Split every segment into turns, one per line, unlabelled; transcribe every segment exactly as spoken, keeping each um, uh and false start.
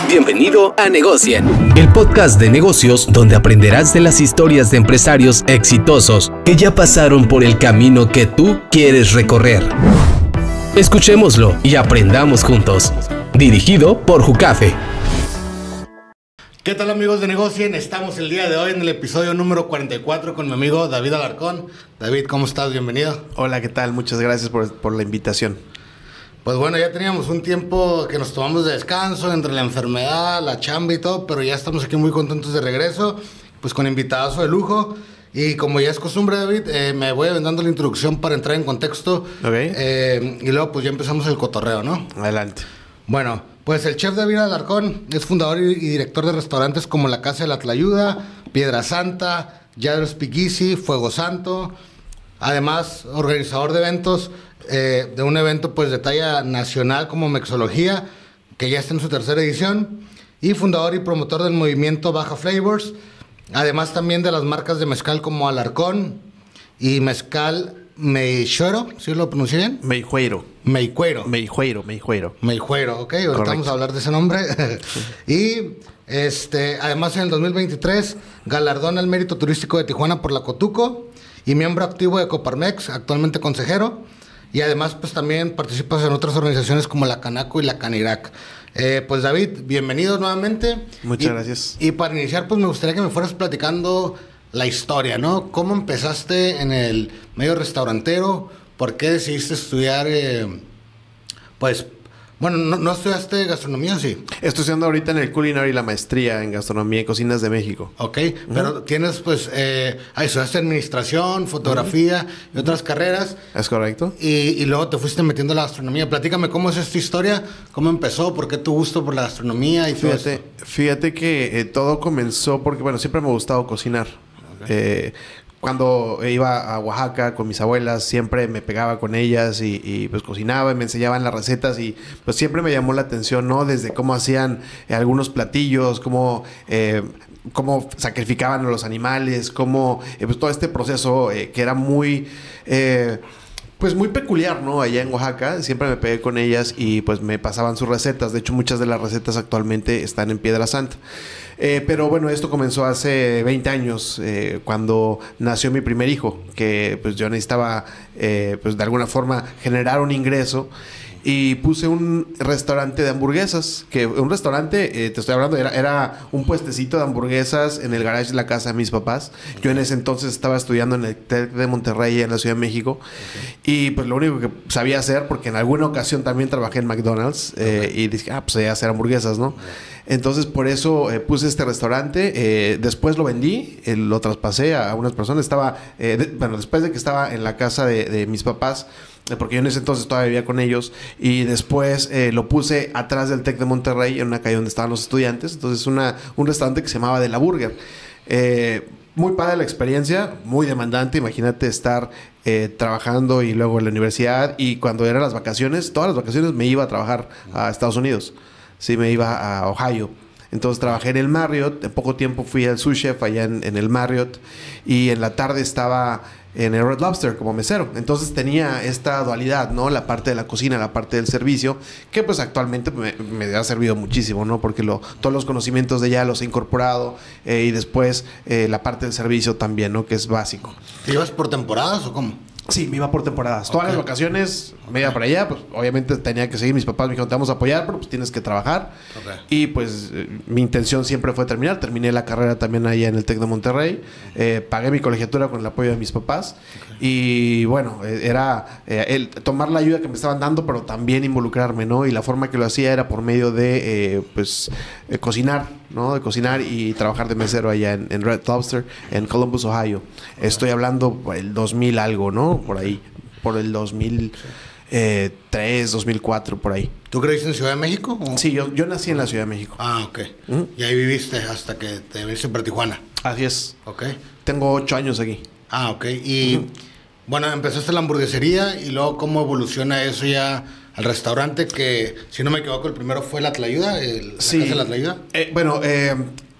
Bienvenido a Negocien, el podcast de negocios donde aprenderás de las historias de empresarios exitosos que ya pasaron por el camino que tú quieres recorrer. Escuchémoslo y aprendamos juntos. Dirigido por Jucafe.
¿Qué tal, amigos de Negocien? Estamos el día de hoy en el episodio número cuarenta y cuatro con mi amigo David Alarcón. David, ¿cómo estás? Bienvenido.
Hola, ¿qué tal? Muchas gracias por, por la invitación.
Pues bueno, ya teníamos un tiempo que nos tomamos de descanso entre la enfermedad, la chamba y todo, pero ya estamos aquí muy contentos de regreso, pues con invitados de lujo. Y como ya es costumbre, David, eh, me voy dando la introducción para entrar en contexto.
Ok.
Eh, y luego pues ya empezamos el cotorreo, ¿no?
Adelante.
Bueno, pues el chef David Alarcón es fundador y director de restaurantes como La Casa de la Tlayuda, Piedra Santa, Yadro Speakeasy, Fuego Santo. Además, organizador de eventos, eh, de un evento pues de talla nacional como Mexología, que ya está en su tercera edición. Y fundador y promotor del movimiento Baja Flavors. Además también de las marcas de mezcal como Alarcón y Mezcal Meijuero, ¿sí lo pronuncié bien?
Meijuero.
Meijuero.
Meijuero, Meijuero.
Meijuero, ok, ahorita
Correcto.
vamos a hablar de ese nombre. Y este, además en el dos mil veintitrés, galardón al mérito turístico de Tijuana por la Cotuco y miembro activo de Coparmex, actualmente consejero. Y además pues también participas en otras organizaciones como la Canaco y la Canirac. Eh, pues David, bienvenido nuevamente.
Muchas
y,
gracias.
Y para iniciar pues me gustaría que me fueras platicando la historia, ¿no? ¿Cómo empezaste en el medio restaurantero? ¿Por qué decidiste estudiar, eh, pues, bueno, no, no estudiaste gastronomía, sí?
Estoy estudiando ahorita en el Culinary la maestría en gastronomía y cocinas de México.
Ok, uh-huh. Pero tienes, pues, eh, ah, estudiaste administración, fotografía uh-huh. y otras carreras.
¿Es correcto?
Y, y luego te fuiste metiendo a la gastronomía. Platícame cómo es esta historia, cómo empezó, por qué tu gusto por la gastronomía y
fíjate,
todo esto.
Fíjate que eh, todo comenzó porque, bueno, siempre me ha gustado cocinar. Okay. Eh, Cuando iba a Oaxaca con mis abuelas, siempre me pegaba con ellas y, y pues cocinaba y me enseñaban las recetas y pues siempre me llamó la atención, ¿no? Desde cómo hacían eh, algunos platillos, cómo, eh, cómo sacrificaban a los animales, cómo, eh, pues todo este proceso eh, que era muy... Eh, Pues muy peculiar, ¿no? Allá en Oaxaca, siempre me pegué con ellas y pues me pasaban sus recetas. De hecho, muchas de las recetas actualmente están en Piedra Santa. Eh, pero bueno, esto comenzó hace veinte años, eh, cuando nació mi primer hijo, que pues yo necesitaba, eh, pues de alguna forma, generar un ingreso. Y puse un restaurante de hamburguesas, que un restaurante, eh, te estoy hablando, era, era un puestecito de hamburguesas en el garage de la casa de mis papás. Okay. Yo en ese entonces estaba estudiando en el TEC de Monterrey, en la Ciudad de México. Okay. Y pues lo único que sabía hacer, porque en alguna ocasión también trabajé en McDonald's, eh, okay. y dije, ah, pues sabía hacer hamburguesas, ¿no? Okay. Entonces por eso eh, puse este restaurante, eh, después lo vendí, eh, lo traspasé a, a unas personas. Estaba, eh, de, bueno, después de que estaba en la casa de, de mis papás, porque yo en ese entonces todavía vivía con ellos, y después eh, lo puse atrás del TEC de Monterrey, en una calle donde estaban los estudiantes. Entonces una, un restaurante que se llamaba De la Burger. Eh, muy padre la experiencia, muy demandante. Imagínate estar eh, trabajando y luego en la universidad, y cuando eran las vacaciones, todas las vacaciones me iba a trabajar a Estados Unidos. Sí, me iba a Ohio. Entonces trabajé en el Marriott, en poco tiempo fui al sous chef allá en, en el Marriott, y en la tarde estaba en el Red Lobster como mesero. Entonces tenía esta dualidad, ¿no? La parte de la cocina, la parte del servicio, que pues actualmente me, me ha servido muchísimo, ¿no? Porque lo, todos los conocimientos de ella los he incorporado, eh, y después eh, la parte del servicio también, ¿no? Que es básico.
¿Te ibas por temporadas o cómo?
Sí, me iba por temporadas.
Okay.
Todas las vacaciones me iba para allá. Pues obviamente tenía que seguir. Mis papás me dijeron, te vamos a apoyar, pero pues tienes que trabajar. Okay. Y pues eh, mi intención siempre fue terminar. Terminé la carrera también allá en el TEC de Monterrey. Eh, pagué mi colegiatura con el apoyo de mis papás. Okay. Y bueno, eh, era eh, el tomar la ayuda que me estaban dando, pero también involucrarme, ¿no? Y la forma que lo hacía era por medio de, eh, pues, eh, cocinar, ¿no? De cocinar y trabajar de mesero allá en, en Red Lobster, en Columbus, Ohio. Okay. Estoy hablando por el dos mil algo, ¿no? Por ahí, por el dos mil tres, dos mil cuatro, por ahí.
¿Tú creciste en Ciudad de México? ¿O?
Sí, yo, yo nací en la Ciudad de México.
Ah, ok.
¿Mm?
Y ahí viviste hasta que te viniste para Tijuana.
Así es.
Ok.
Tengo ocho años aquí.
Ah, ok. Y uh-huh. bueno, empezaste la hamburguesería y luego cómo evoluciona eso ya al restaurante, que si no me equivoco el primero fue La Tlayuda, el, la
sí.
casa de La Tlayuda.
Eh, bueno, eh...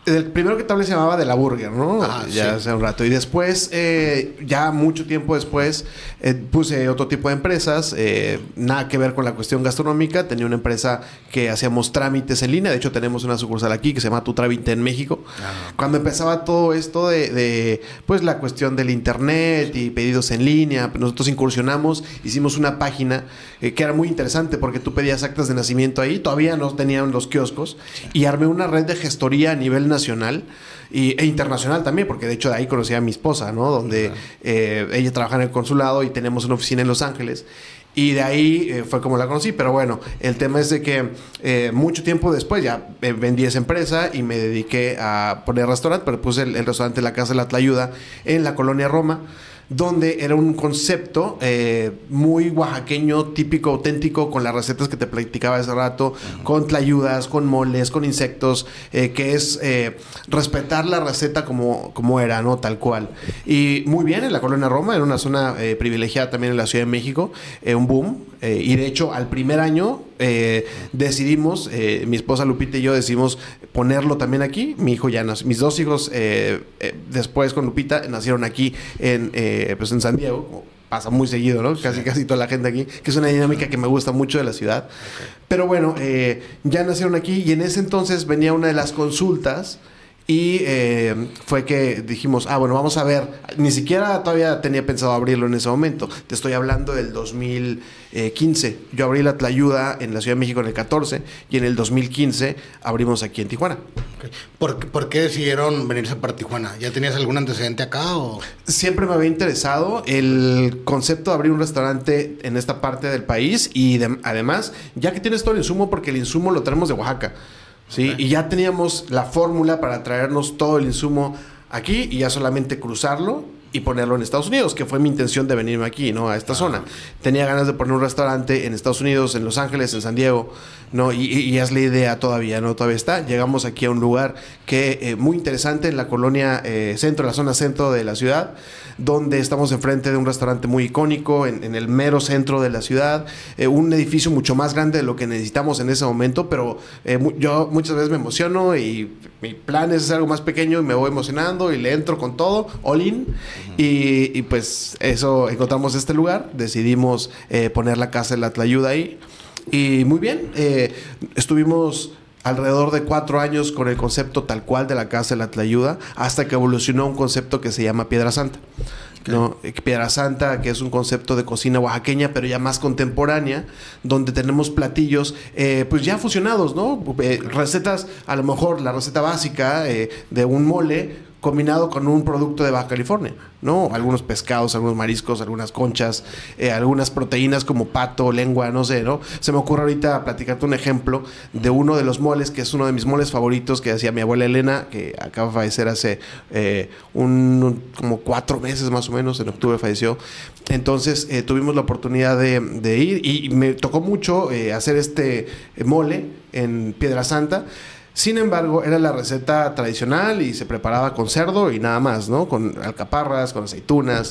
El primero que te hablé se llamaba De la Burger, ¿no?
Ah,
ya
sí.
hace un rato. Y después, eh, ya mucho tiempo después, eh, puse otro tipo de empresas. Eh, nada que ver con la cuestión gastronómica. Tenía una empresa que hacíamos trámites en línea. De hecho, tenemos una sucursal aquí que se llama Tu Trámite en México. Ah. Cuando empezaba todo esto de, de, pues, la cuestión del internet y pedidos en línea, nosotros incursionamos, hicimos una página eh, que era muy interesante porque tú pedías actas de nacimiento ahí. Todavía no tenían los kioscos. Y armé una red de gestoría a nivel nacional. nacional y, e internacional también, porque de hecho de ahí conocí a mi esposa, ¿no? Donde uh-huh. eh, ella trabaja en el consulado y tenemos una oficina en Los Ángeles. Y de ahí eh, fue como la conocí. Pero bueno, el tema es de que eh, mucho tiempo después ya eh, vendí esa empresa y me dediqué a poner restaurante, pero puse el, el restaurante La Casa de la Tlayuda en la colonia Roma, donde era un concepto eh, muy oaxaqueño, típico, auténtico, con las recetas que te platicaba hace rato, uh-huh. con tlayudas, con moles, con insectos, eh, que es eh, respetar la receta como, como era, ¿no? Tal cual. Y muy bien, en la colonia Roma, era una zona eh, privilegiada también en la Ciudad de México, eh, un boom, eh, y de hecho al primer año eh, decidimos, eh, mi esposa Lupita y yo decidimos ponerlo también aquí. Mi hijo ya nació, mis dos hijos eh, eh, después con Lupita nacieron aquí en... Eh, pues en San Diego, pasa muy seguido, ¿no? Casi, sí. casi toda la gente aquí, que es una dinámica que me gusta mucho de la ciudad. Okay. Pero bueno, eh, ya nacieron aquí y en ese entonces venía una de las consultas y eh, fue que dijimos, ah, bueno, vamos a ver. Ni siquiera todavía tenía pensado abrirlo en ese momento. Te estoy hablando del dos mil quince. Yo abrí la Tlayuda en la Ciudad de México en el catorce y en el dos mil quince abrimos aquí en Tijuana.
Okay. ¿Por, ¿Por qué decidieron venirse para Tijuana? ¿Ya tenías algún antecedente acá o...? Siempre
me había interesado el concepto de abrir un restaurante en esta parte del país y de, además, ya que tienes todo el insumo, porque el insumo lo traemos de Oaxaca. ¿Sí? Okay. Y ya teníamos la fórmula para traernos todo el insumo aquí y ya solamente cruzarlo y ponerlo en Estados Unidos, que fue mi intención de venirme aquí, ¿no? A esta ah. zona. Tenía ganas de poner un restaurante en Estados Unidos, en Los Ángeles, en San Diego, ¿no? Y, y es la idea todavía, ¿no? Todavía está. Llegamos aquí a un lugar que eh, muy interesante en la colonia eh, centro, la zona centro de la ciudad, donde estamos enfrente de un restaurante muy icónico, en, en el mero centro de la ciudad, eh, un edificio mucho más grande de lo que necesitamos en ese momento, pero eh, mu- yo muchas veces me emociono y mi plan es hacer algo más pequeño y me voy emocionando y le entro con todo, all in, uh-huh. y, y pues eso, encontramos este lugar, decidimos eh, poner la Casa de la Tlayuda ahí, y muy bien, eh, estuvimos alrededor de cuatro años con el concepto tal cual de la Casa de la Tlayuda, hasta que evolucionó un concepto que se llama Piedra Santa. Okay. ¿No? Piedra Santa, que es un concepto de cocina oaxaqueña, pero ya más contemporánea, donde tenemos platillos eh, pues ya fusionados, ¿no? Eh, recetas, a lo mejor la receta básica eh, de un mole combinado con un producto de Baja California, ¿no? Algunos pescados, algunos mariscos, algunas conchas, eh, algunas proteínas como pato, lengua, no sé, ¿no? Se me ocurre ahorita platicarte un ejemplo de uno de los moles, que es uno de mis moles favoritos, que hacía mi abuela Elena, que acaba de fallecer hace eh, un, un, como cuatro meses más o menos, en octubre falleció. Entonces eh, tuvimos la oportunidad de, de ir y me tocó mucho eh, hacer este mole en Piedra Santa. Sin embargo, era la receta tradicional y se preparaba con cerdo y nada más, ¿no? Con alcaparras, con aceitunas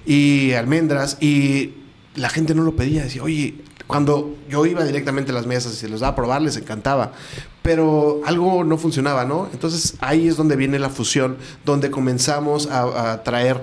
y almendras. Y la gente no lo pedía. Decía, oye, cuando yo iba directamente a las mesas y se los daba a probar, les encantaba. Pero algo no funcionaba, ¿no? Entonces, ahí es donde viene la fusión, donde comenzamos a, a traer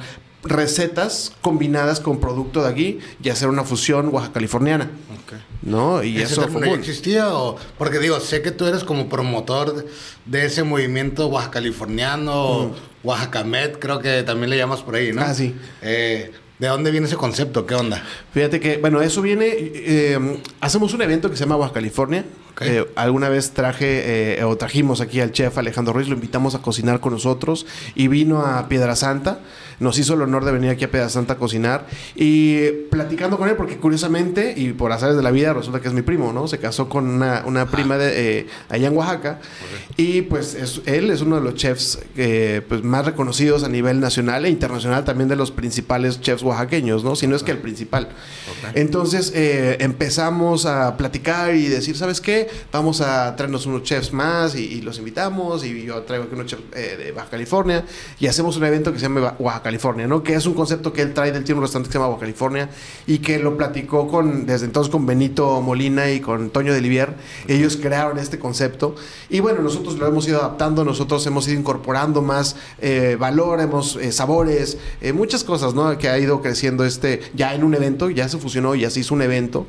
recetas combinadas con producto de aquí y hacer una fusión oaxaca californiana. Okay. ¿No? Y
¿Ese
eso
fue ya existía o...? Porque digo, sé que tú eres como promotor de, de ese movimiento oaxaca californiano, mm. Oaxaca Med, creo que también le llamas por ahí, ¿no?
Ah, sí.
Eh, ¿De dónde viene ese concepto? ¿Qué onda?
Fíjate que, bueno, eso viene... Eh, hacemos un evento que se llama Baja California. Okay. Eh, alguna vez traje eh, o trajimos aquí al chef Alejandro Ruiz, lo invitamos a cocinar con nosotros y vino a Piedra Santa. Nos hizo el honor de venir aquí a Piedra Santa a cocinar y platicando con él, porque curiosamente y por azares de la vida resulta que es mi primo, ¿no? Se casó con una, una prima de eh, allá en Oaxaca. Okay. Y pues es, él es uno de los chefs eh, pues, más reconocidos a nivel nacional e internacional, también de los principales chefs oaxaqueños, ¿no? Si no es que el principal. Okay. Entonces eh, empezamos a platicar y decir, ¿sabes qué? qué? Vamos a traernos unos chefs más y, y los invitamos, y yo traigo aquí unos chefs eh, de Baja California, y hacemos un evento que se llama Baja California, ¿no? Que es un concepto que él trae, él tiene un restaurante que se llama Baja California, y que lo platicó con, desde entonces con Benito Molina y con Toño de Livier. Ellos crearon este concepto, y bueno, nosotros lo hemos ido adaptando, nosotros hemos ido incorporando más eh, valor, hemos, eh, sabores, eh, muchas cosas, ¿no? Que ha ido creciendo este, ya en un evento, ya se fusionó, ya se hizo un evento,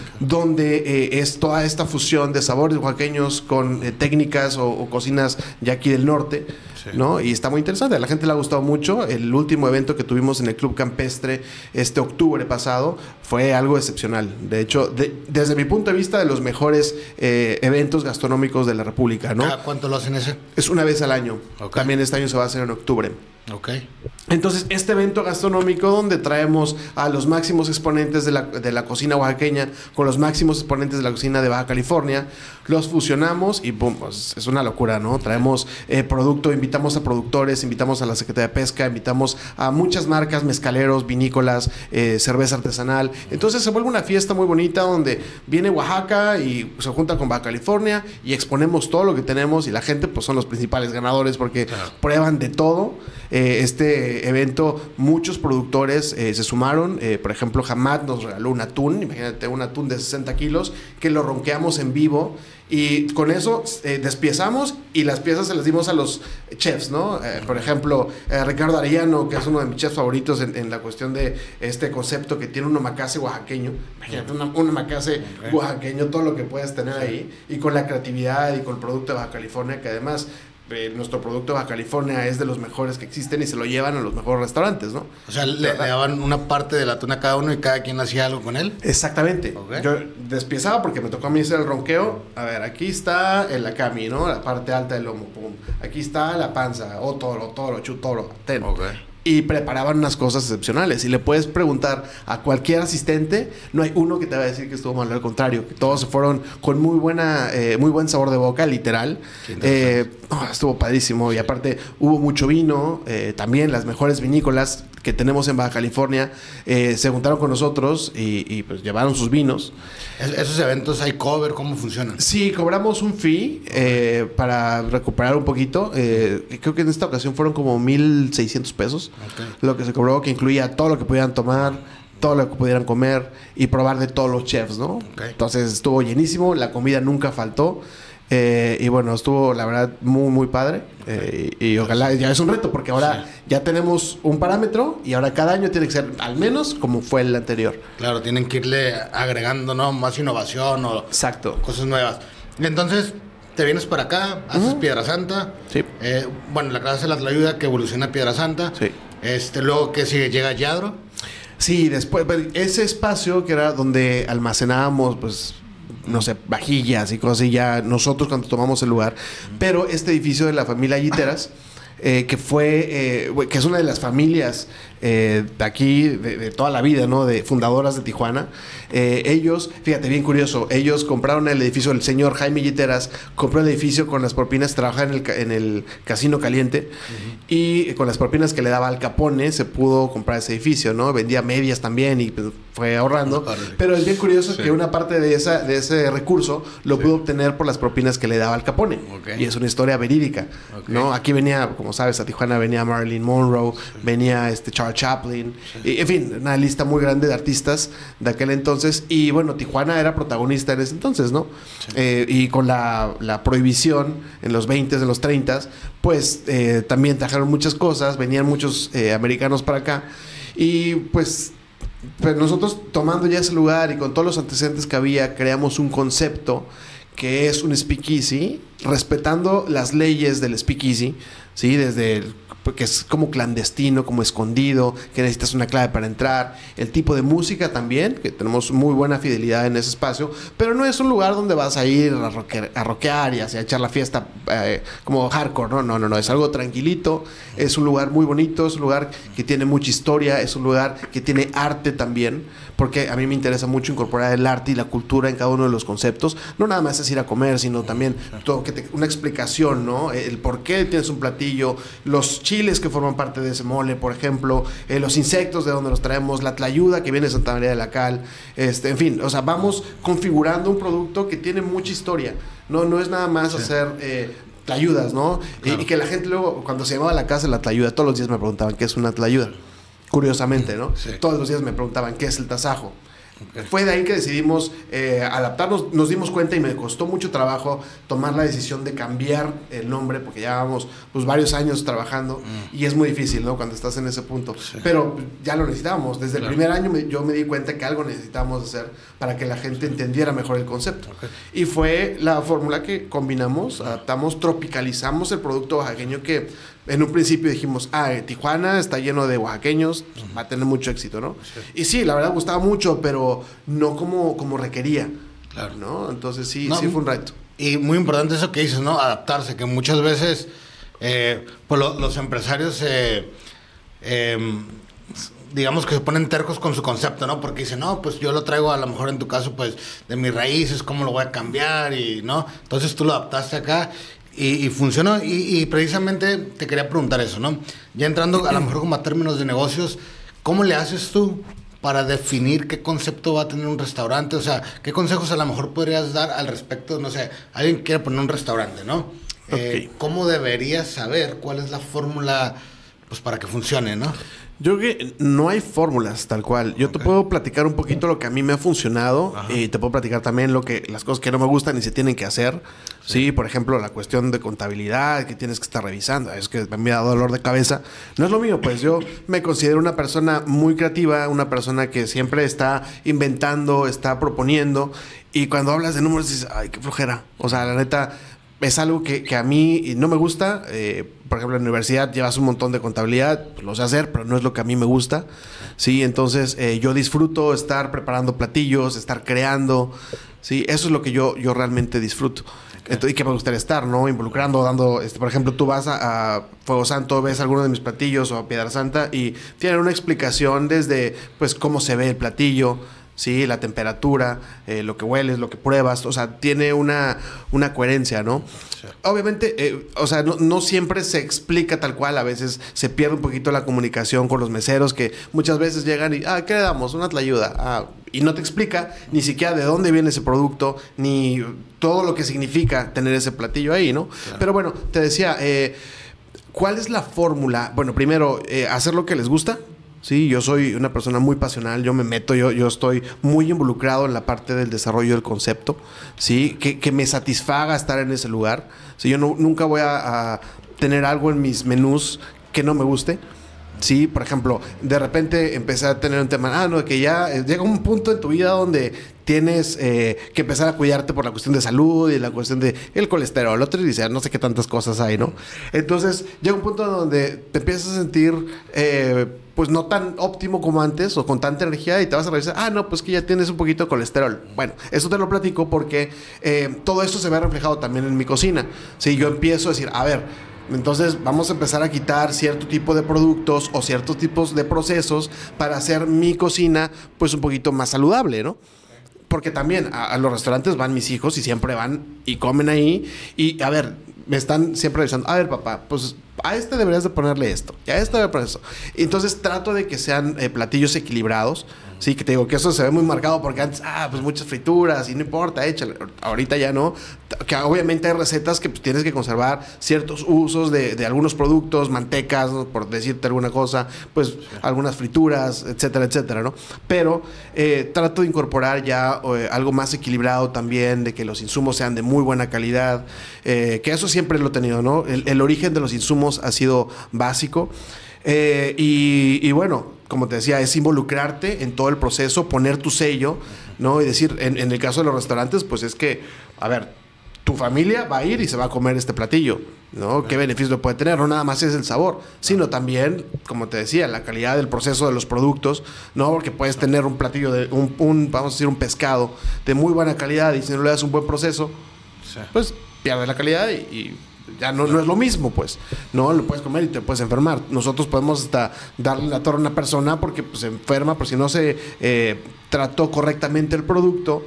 donde eh, es toda esta fusión de sabores oaxaqueños con eh, técnicas o, o cocinas ya aquí del norte, sí. ¿no? Y está muy interesante, a la gente le ha gustado mucho. El último evento que tuvimos en el Club Campestre este octubre pasado fue algo excepcional. De hecho, de, desde mi punto de vista, de los mejores eh, eventos gastronómicos de la República, ¿no?
¿Cada cuánto lo hacen ese?
Es una vez al año.
Okay.
También este año se va a hacer en octubre.
Ok.
Entonces, este evento gastronómico donde traemos a los máximos exponentes de la, de la cocina oaxaqueña con los máximos exponentes de la cocina de Baja California, los fusionamos y boom, pues, es una locura, ¿no? Traemos eh, producto, invitamos a productores, invitamos a la Secretaría de Pesca, invitamos a muchas marcas, mezcaleros, vinícolas, eh, cerveza artesanal. Entonces se vuelve una fiesta muy bonita donde viene Oaxaca y se junta con Baja California y exponemos todo lo que tenemos, y la gente pues son los principales ganadores porque claro. prueban de todo. Eh, este evento, muchos productores eh, se sumaron. Eh, por ejemplo, Hamad nos regaló un atún, imagínate, un atún de sesenta kilos que lo ronqueamos en vivo, y con eso eh, despiezamos y las piezas se las dimos a los chefs, ¿no? Eh, por ejemplo, eh, Ricardo Arellano, que es uno de mis chefs favoritos en, en la cuestión de este concepto que tiene un omakase oaxaqueño. Imagínate, un omakase okay. oaxaqueño, todo lo que puedes tener sí. ahí, y con la creatividad y con el producto de Baja California, que además Eh, nuestro producto de Baja California es de los mejores que existen y se lo llevan a los mejores restaurantes, ¿no?
O sea, le, le daban una parte del atún a cada uno y cada quien hacía algo con él.
Exactamente.
Okay.
Yo despiezaba porque me tocó a mí hacer el ronqueo. A ver, aquí está el acami, ¿no? La parte alta del lomo, pum. Aquí está la panza, o toro, toro, chutoro, ten.
Okay.
Y preparaban unas cosas excepcionales. Y le puedes preguntar a cualquier asistente, no hay uno que te va a decir que estuvo mal, al contrario, que todos se fueron con muy buena, eh, muy buen sabor de boca, literal. Eh, oh, estuvo padrísimo. Sí. Y aparte hubo mucho vino, eh, también las mejores vinícolas que tenemos en Baja California eh, se juntaron con nosotros y, y pues llevaron sus vinos.
¿Esos eventos hay cover? ¿Cómo funcionan?
Sí, cobramos un fee eh, para recuperar un poquito. Eh, creo que en esta ocasión fueron como mil seiscientos pesos. Okay. Lo que se cobró, que incluía todo lo que pudieran tomar, todo lo que pudieran comer y probar de todos los chefs, ¿no? Okay. Entonces estuvo llenísimo, la comida nunca faltó. Eh, y bueno, estuvo la verdad muy muy padre. eh, y, y ojalá ya es un reto porque ahora sí. ya tenemos un parámetro y ahora cada año tiene que ser al menos como fue el anterior.
Claro, tienen que irle agregando, ¿no? Más innovación o
exacto.
cosas nuevas. Entonces te vienes para acá, haces uh-huh. Piedra Santa.
Sí.
Eh, bueno, la casa de la Tlayuda que evoluciona a Piedra Santa.
Sí.
Este, luego que sigue, llega Yadro.
Sí, después ese espacio que era donde almacenábamos pues no sé, vajillas y cosas, y ya nosotros cuando tomamos el lugar. Pero este edificio de la familia Yiteras, eh, que fue, eh, que es una de las familias eh, de aquí, de, de toda la vida, ¿no? De fundadoras de Tijuana. Eh, ellos, fíjate, bien curioso, ellos compraron el edificio, el señor Jaime Yiteras compró el edificio con las propinas, trabajaba en el, en el Casino Caliente, uh-huh. y con las propinas que le daba Al Capone se pudo comprar ese edificio, ¿no? Vendía medias también y pues, fue ahorrando. Uh-huh. Pero es bien curioso sí. que una parte de, esa, de ese recurso lo sí. pudo obtener por las propinas que le daba Al Capone. Okay. Y es una historia verídica, okay. ¿no? Aquí venía, como sabes, a Tijuana venía Marilyn Monroe, sí. venía este Charles Chaplin, sí. y, en fin, una lista muy grande de artistas de aquel entonces. Y bueno, Tijuana era protagonista en ese entonces, ¿no? Sí. Eh, y con la, la prohibición en los veinte, en los treinta, pues eh, también trajeron muchas cosas, venían muchos eh, americanos para acá. Y pues, pues nosotros tomando ya ese lugar y con todos los antecedentes que había, creamos un concepto que es un speakeasy, respetando las leyes del speakeasy, ¿sí? Desde el que es como clandestino, como escondido, que necesitas una clave para entrar, el tipo de música también, que tenemos muy buena fidelidad en ese espacio, pero no es un lugar donde vas a ir a, roque, a rockear y a echar la fiesta eh, como hardcore, no, no, no, no, es algo tranquilito, es un lugar muy bonito, es un lugar que tiene mucha historia, es un lugar que tiene arte también, porque a mí me interesa mucho incorporar el arte y la cultura en cada uno de los conceptos, no nada más es ir a comer, sino también todo, que te, una explicación, ¿no? El por qué tienes un platillo, los chicos chiles que forman parte de ese mole, por ejemplo, eh, los insectos de donde los traemos, la tlayuda que viene de Santa María de la Cal, este, en fin, o sea, vamos configurando un producto que tiene mucha historia. No, no es nada más sí. hacer eh, tlayudas, ¿no? Claro. Y, y que la gente luego, cuando se llamaba la casa de la tlayuda, todos los días me preguntaban qué es una tlayuda. Curiosamente, ¿no? Sí. Todos los días me preguntaban qué es el tasajo. Okay. Fue de ahí que decidimos eh, adaptarnos, nos dimos cuenta y me costó mucho trabajo tomar la decisión de cambiar el nombre porque llevábamos pues, varios años trabajando mm. y es muy difícil, ¿no? Cuando estás en ese punto. Sí. Pero ya lo necesitábamos. Desde claro. el primer año me, yo me di cuenta que algo necesitábamos hacer para que la gente entendiera mejor el concepto. Okay. Y fue la fórmula que combinamos, adaptamos, tropicalizamos el producto oaxaqueño que en un principio dijimos, ah, Tijuana está lleno de oaxaqueños, pues, va a tener mucho éxito, ¿no? Sí. Y sí, la verdad gustaba mucho, pero no como, como requería, claro. ¿no? Entonces sí, no, sí fue un reto.
Y muy importante eso que dices, ¿no? Adaptarse, que muchas veces eh, pues lo, los empresarios, eh, eh, digamos que se ponen tercos con su concepto, ¿no? Porque dicen, no, pues yo lo traigo a lo mejor en tu caso, pues, de mis raíces, ¿cómo lo voy a cambiar? Y, ¿no? Entonces tú lo adaptaste acá. Y, y funcionó, y, y precisamente te quería preguntar eso, ¿no? Ya entrando a lo mejor como a términos de negocios, ¿cómo le haces tú para definir qué concepto va a tener un restaurante? O sea, ¿qué consejos a lo mejor podrías dar al respecto? No sé, alguien quiere poner un restaurante, ¿no? Okay. Eh, ¿Cómo deberías saber cuál es la fórmula pues para que funcione, ¿no?
Yo creo que no hay fórmulas tal cual. Yo okay. te puedo platicar un poquito lo que a mí me ha funcionado. Ajá. Y te puedo platicar también lo que las cosas que no me gustan y se tienen que hacer. Sí. sí, por ejemplo, la cuestión de contabilidad que tienes que estar revisando. Es que me ha dado dolor de cabeza. No es lo mío, pues yo me considero una persona muy creativa, una persona que siempre está inventando, está proponiendo. Y cuando hablas de números dices, ay, qué flojera. O sea, la neta, es algo que, que a mí no me gusta. Eh, por ejemplo, en la universidad llevas un montón de contabilidad, pues lo sé hacer, pero no es lo que a mí me gusta. Sí, entonces eh, yo disfruto estar preparando platillos, estar creando. Sí, eso es lo que yo, yo realmente disfruto. Okay. Entonces, y que me gustaría estar, ¿no? Involucrando, dando, este, por ejemplo, tú vas a, a Fuego Santo, ves alguno de mis platillos o a Piedra Santa y tienen una explicación desde, pues, cómo se ve el platillo. Sí, la temperatura, eh, lo que hueles, lo que pruebas, o sea, tiene una, una coherencia, ¿no? Sí. Obviamente, eh, o sea, no, no siempre se explica tal cual, a veces se pierde un poquito la comunicación con los meseros que muchas veces llegan y, ah, ¿qué le damos? Una tlayuda, ah, y no te explica ni siquiera de dónde viene ese producto, ni todo lo que significa tener ese platillo ahí, ¿no? Claro. Pero bueno, te decía, eh, ¿cuál es la fórmula? Bueno, primero, eh, hacer lo que les gusta. Sí, yo soy una persona muy pasional, yo me meto, yo, yo estoy muy involucrado en la parte del desarrollo del concepto, sí, que, que me satisfaga estar en ese lugar. Sí, yo no, nunca voy a, a tener algo en mis menús que no me guste. Sí, por ejemplo, de repente empecé a tener un tema, ah, no, que ya eh, llega un punto en tu vida donde tienes eh, que empezar a cuidarte por la cuestión de salud y la cuestión de el colesterol, otro dice, no sé qué tantas cosas hay, ¿no? Entonces, llega un punto donde te empiezas a sentir, eh, pues, no tan óptimo como antes o con tanta energía y te vas a revisar, ah, no, pues que ya tienes un poquito de colesterol. Bueno, eso te lo platico porque eh, todo esto se ve reflejado también en mi cocina. Sí, yo empiezo a decir, a ver, entonces vamos a empezar a quitar cierto tipo de productos o ciertos tipos de procesos para hacer mi cocina pues un poquito más saludable, ¿no? Porque también a, a los restaurantes van mis hijos y siempre van y comen ahí y a ver, me están siempre avisando, a ver papá, pues a este deberías de ponerle esto y a este deberías de poner eso. Entonces trato de que sean eh, platillos equilibrados. Sí, que te digo que eso se ve muy marcado porque antes, ah, pues muchas frituras y no importa, échale. Ahorita ya no. Que obviamente hay recetas que pues, tienes que conservar ciertos usos de, de algunos productos, mantecas, ¿no? Por decirte alguna cosa, pues sí. algunas frituras, etcétera, etcétera, ¿no? Pero eh, trato de incorporar ya eh, algo más equilibrado también, de que los insumos sean de muy buena calidad, eh, que eso siempre lo he tenido, ¿no? El, el origen de los insumos ha sido básico. Eh, y, y bueno, como te decía, es involucrarte en todo el proceso, poner tu sello, ¿no? Y decir, en, en el caso de los restaurantes, pues es que, a ver, tu familia va a ir y se va a comer este platillo, ¿no? ¿Qué beneficio puede tener? No nada más es el sabor, sino también, como te decía, la calidad del proceso de los productos, ¿no? Porque puedes tener un platillo, de un, un vamos a decir, un pescado de muy buena calidad y si no le das un buen proceso, sí. pues pierde la calidad y... y ya no, no es lo mismo, pues. No, lo puedes comer y te puedes enfermar. Nosotros podemos hasta darle la torre a una persona porque pues, se enferma, por si no se eh, trató correctamente el producto,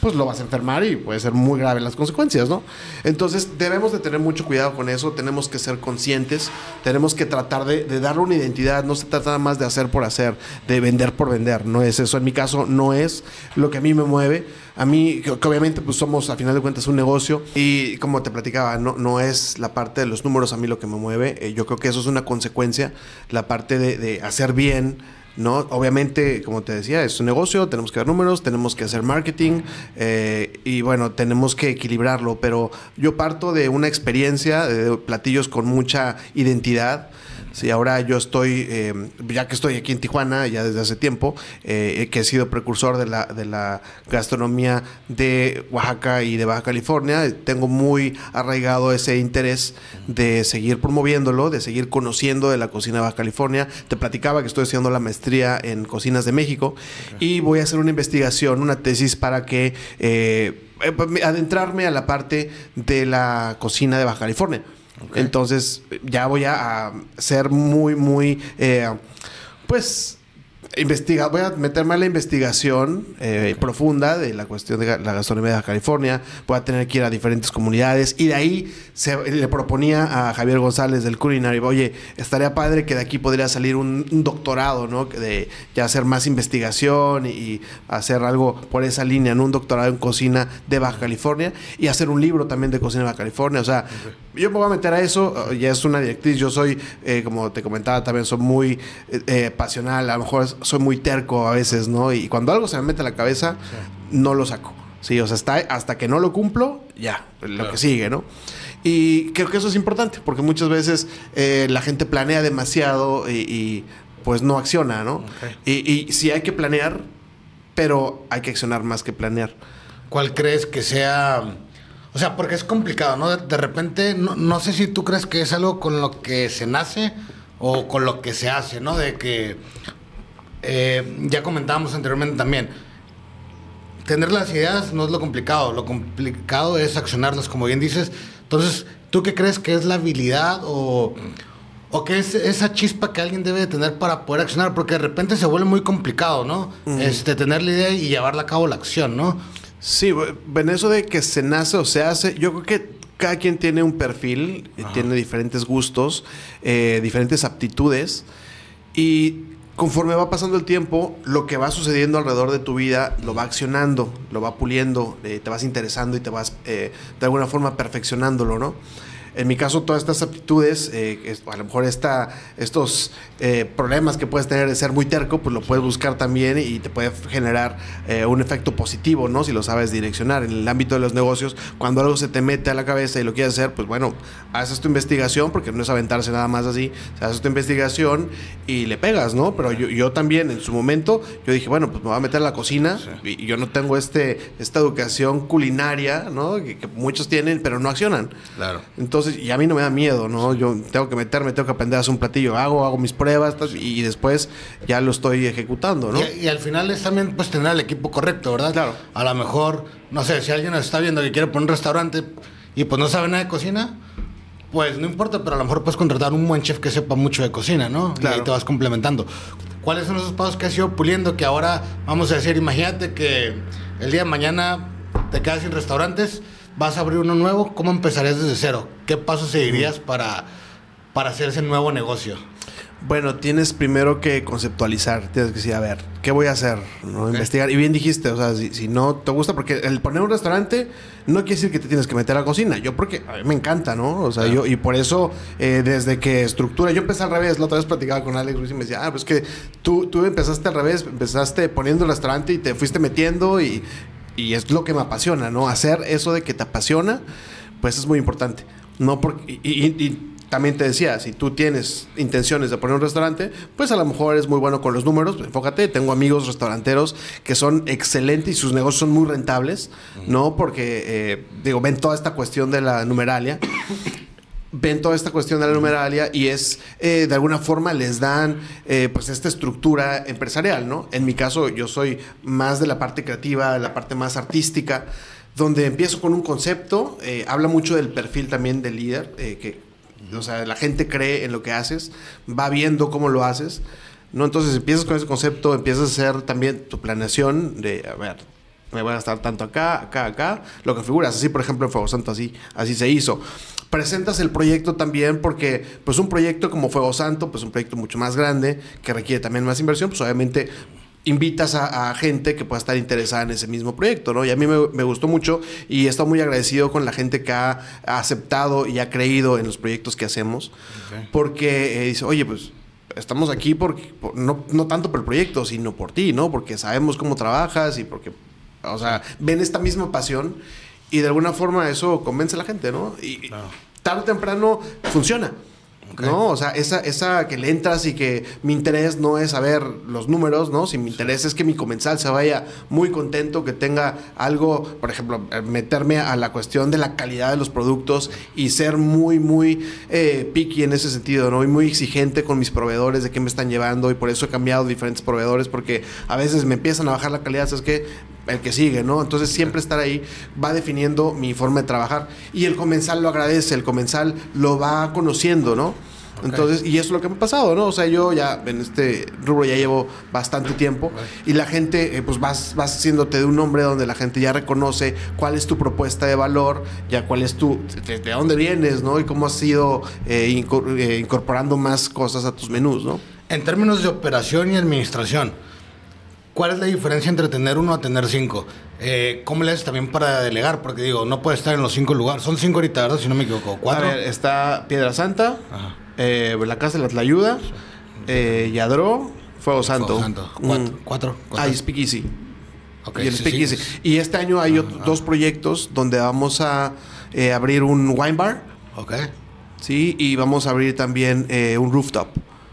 pues lo vas a enfermar y puede ser muy grave las consecuencias, ¿no? Entonces debemos de tener mucho cuidado con eso, tenemos que ser conscientes, tenemos que tratar de, de darle una identidad, no se trata nada más de hacer por hacer, de vender por vender, no es eso. En mi caso no es lo que a mí me mueve. A mí, que, que obviamente pues somos a final de cuentas un negocio y como te platicaba, no, no es la parte de los números a mí lo que me mueve. Eh, yo creo que eso es una consecuencia, la parte de, de hacer bien, ¿no? Obviamente, como te decía, es un negocio, tenemos que dar números, tenemos que hacer marketing eh, y bueno, tenemos que equilibrarlo, pero yo parto de una experiencia de platillos con mucha identidad. Sí, ahora yo estoy, eh, ya que estoy aquí en Tijuana, ya desde hace tiempo, eh, que he sido precursor de la, de la gastronomía de Oaxaca y de Baja California, tengo muy arraigado ese interés de seguir promoviéndolo, de seguir conociendo de la cocina de Baja California. Te platicaba que estoy haciendo la maestría en Cocinas de México, okay, y voy a hacer una investigación, una tesis para que eh, adentrarme a la parte de la cocina de Baja California. Okay. Entonces ya voy a, a ser muy, muy, eh, pues, investiga, voy a meterme a la investigación eh, okay. profunda de la cuestión de la gastronomía de Baja California. Voy a tener que ir a diferentes comunidades y de ahí se, le proponía a Javier González del Culinary, oye, estaría padre que de aquí podría salir un, un doctorado, ¿no? De ya hacer más investigación y, y hacer algo por esa línea, ¿no? Un doctorado en cocina de Baja California y hacer un libro también de cocina de Baja California. O sea, okay, yo me voy a meter a eso, ya es una directriz. Yo soy, eh, como te comentaba también, soy muy eh, pasional, a lo mejor soy muy terco a veces, ¿no? Y cuando algo se me mete a la cabeza, sí, no lo saco. Sí, o sea, hasta, hasta que no lo cumplo, ya, lo claro. que sigue, ¿no? Y creo que eso es importante, porque muchas veces eh, la gente planea demasiado y, y pues no acciona, ¿no? Okay. Y, y sí hay que planear, pero hay que accionar más que planear.
¿Cuál crees que sea...? O sea, porque es complicado, ¿no? De, de repente, no, no sé si tú crees que es algo con lo que se nace o con lo que se hace, ¿no? De que, eh, ya comentábamos anteriormente también, tener las ideas no es lo complicado, lo complicado es accionarlas, como bien dices. Entonces, ¿tú qué crees que es la habilidad o, o qué es esa chispa que alguien debe de tener para poder accionar? Porque de repente se vuelve muy complicado, ¿no? Uh-huh. Este, tener la idea y llevarla a cabo la acción, ¿no?
Sí, en eso de que se nace o se hace, yo creo que cada quien tiene un perfil, ajá, tiene diferentes gustos, eh, diferentes aptitudes, y conforme va pasando el tiempo, lo que va sucediendo alrededor de tu vida lo va accionando, lo va puliendo, eh, te vas interesando y te vas eh, de alguna forma perfeccionándolo, ¿no? En mi caso, todas estas aptitudes, eh, a lo mejor esta, estos eh, problemas que puedes tener de ser muy terco, pues lo puedes buscar también y te puede generar eh, un efecto positivo, ¿no? Si lo sabes direccionar. En el ámbito de los negocios, cuando algo se te mete a la cabeza y lo quieres hacer, pues bueno, haces tu investigación, porque no es aventarse nada más así, haces tu investigación y le pegas, ¿no? Pero yo, yo también, en su momento, yo dije, bueno, pues me voy a meter a la cocina, sí, y yo no tengo este, esta educación culinaria, ¿no? Que, que muchos tienen, pero no accionan.
Claro.
Entonces, y a mí no me da miedo, ¿no? Yo tengo que meterme, tengo que aprender a hacer un platillo. Hago, hago mis pruebas y después ya lo estoy ejecutando, ¿no?
Y, y al final es también pues tener el equipo correcto, ¿verdad?
Claro.
A lo mejor, no sé, si alguien nos está viendo que quiere poner un restaurante y pues no sabe nada de cocina, pues no importa, pero a lo mejor puedes contratar un buen chef que sepa mucho de cocina, ¿no? Claro. Y ahí te vas complementando. ¿Cuáles son esos pasos que has ido puliendo que ahora, vamos a decir, imagínate que el día de mañana te quedas sin restaurantes, vas a abrir uno nuevo, ¿cómo empezarías desde cero? ¿Qué pasos seguirías para, para hacer ese nuevo negocio?
Bueno, tienes primero que conceptualizar, tienes que decir, a ver, ¿qué voy a hacer? ¿No? Okay. Investigar. Y bien dijiste, o sea, si, si no te gusta, porque el poner un restaurante no quiere decir que te tienes que meter a la cocina. Yo porque a mí me encanta, ¿no? O sea, claro. yo, y por eso, eh, desde que estructura, yo empecé al revés. La otra vez platicaba con Alex Ruiz y me decía, ah, pues que tú, tú empezaste al revés, empezaste poniendo el restaurante y te fuiste metiendo y, y es lo que me apasiona, ¿no? Hacer eso de que te apasiona, pues es muy importante. No porque, y, y, y también te decía, si tú tienes intenciones de poner un restaurante, pues a lo mejor es muy bueno con los números, enfócate. Tengo amigos restauranteros que son excelentes y sus negocios son muy rentables, uh-huh. ¿no? Porque, eh, digo, ven toda esta cuestión de la numeralia, ven toda esta cuestión de la numeralia y es, eh, de alguna forma les dan, eh, pues esta estructura empresarial, ¿no? En mi caso, yo soy más de la parte creativa, de la parte más artística, donde empiezo con un concepto, eh, habla mucho del perfil también del líder, eh, que o sea, la gente cree en lo que haces, va viendo cómo lo haces, ¿no? Entonces empiezas con ese concepto, empiezas a hacer también tu planeación de, a ver, me voy a gastar tanto acá, acá, acá, lo que figuras. Así, por ejemplo, en Fuego Santo, así, así se hizo. Presentas el proyecto también porque, pues, un proyecto como Fuego Santo, pues, un proyecto mucho más grande, que requiere también más inversión, pues, obviamente, invitas a, a gente que pueda estar interesada en ese mismo proyecto, ¿no? Y a mí me, me gustó mucho y he estado muy agradecido con la gente que ha, ha aceptado y ha creído en los proyectos que hacemos. Okay. Porque eh, dice, oye, pues, estamos aquí porque, por, no, no tanto por el proyecto, sino por ti, ¿no? Porque sabemos cómo trabajas y porque... O sea, ven esta misma pasión y de alguna forma eso convence a la gente, ¿no? Y claro. tarde o temprano funciona, okay. ¿no? O sea, esa, esa que le entras y que mi interés no es saber los números, ¿no? Si mi interés sí. es que mi comensal se vaya muy contento, que tenga algo, por ejemplo, meterme a la cuestión de la calidad de los productos y ser muy, muy eh, picky en ese sentido, ¿no? Y muy exigente con mis proveedores de qué me están llevando y por eso he cambiado diferentes proveedores porque a veces me empiezan a bajar la calidad, ¿sabes qué? El que sigue, ¿no? Entonces siempre estar ahí va definiendo mi forma de trabajar y el comensal lo agradece, el comensal lo va conociendo, ¿no? Okay. Entonces, y eso es lo que me ha pasado, ¿no? O sea, yo ya en este rubro ya llevo bastante tiempo okay. y la gente, eh, pues vas, vas haciéndote de un nombre donde la gente ya reconoce cuál es tu propuesta de valor, ya cuál es tu, de, de dónde vienes, ¿no? Y cómo has ido eh, incor eh, incorporando más cosas a tus menús, ¿no?
En términos de operación y administración, ¿cuál es la diferencia entre tener uno a tener cinco? Eh, ¿Cómo le haces también para delegar? Porque digo, no puedes estar en los cinco lugares. Son cinco ahorita, ¿verdad? Si no me equivoco. ¿Cuatro?
A ver, está Piedra Santa, eh, la Casa de la Tlayuda, sí. eh, Yadró, Fuego Santo.
Fuego Santo. Cuatro.
Mm.
¿Cuatro?
Ah, y Speak Easy.
Okay,
y el
sí,
Speak
sí,
Easy.
sí.
Y este año hay
ah,
otro,
ah.
dos proyectos donde vamos a eh, abrir un wine bar.
Ok.
Sí, y vamos a abrir también eh, un rooftop.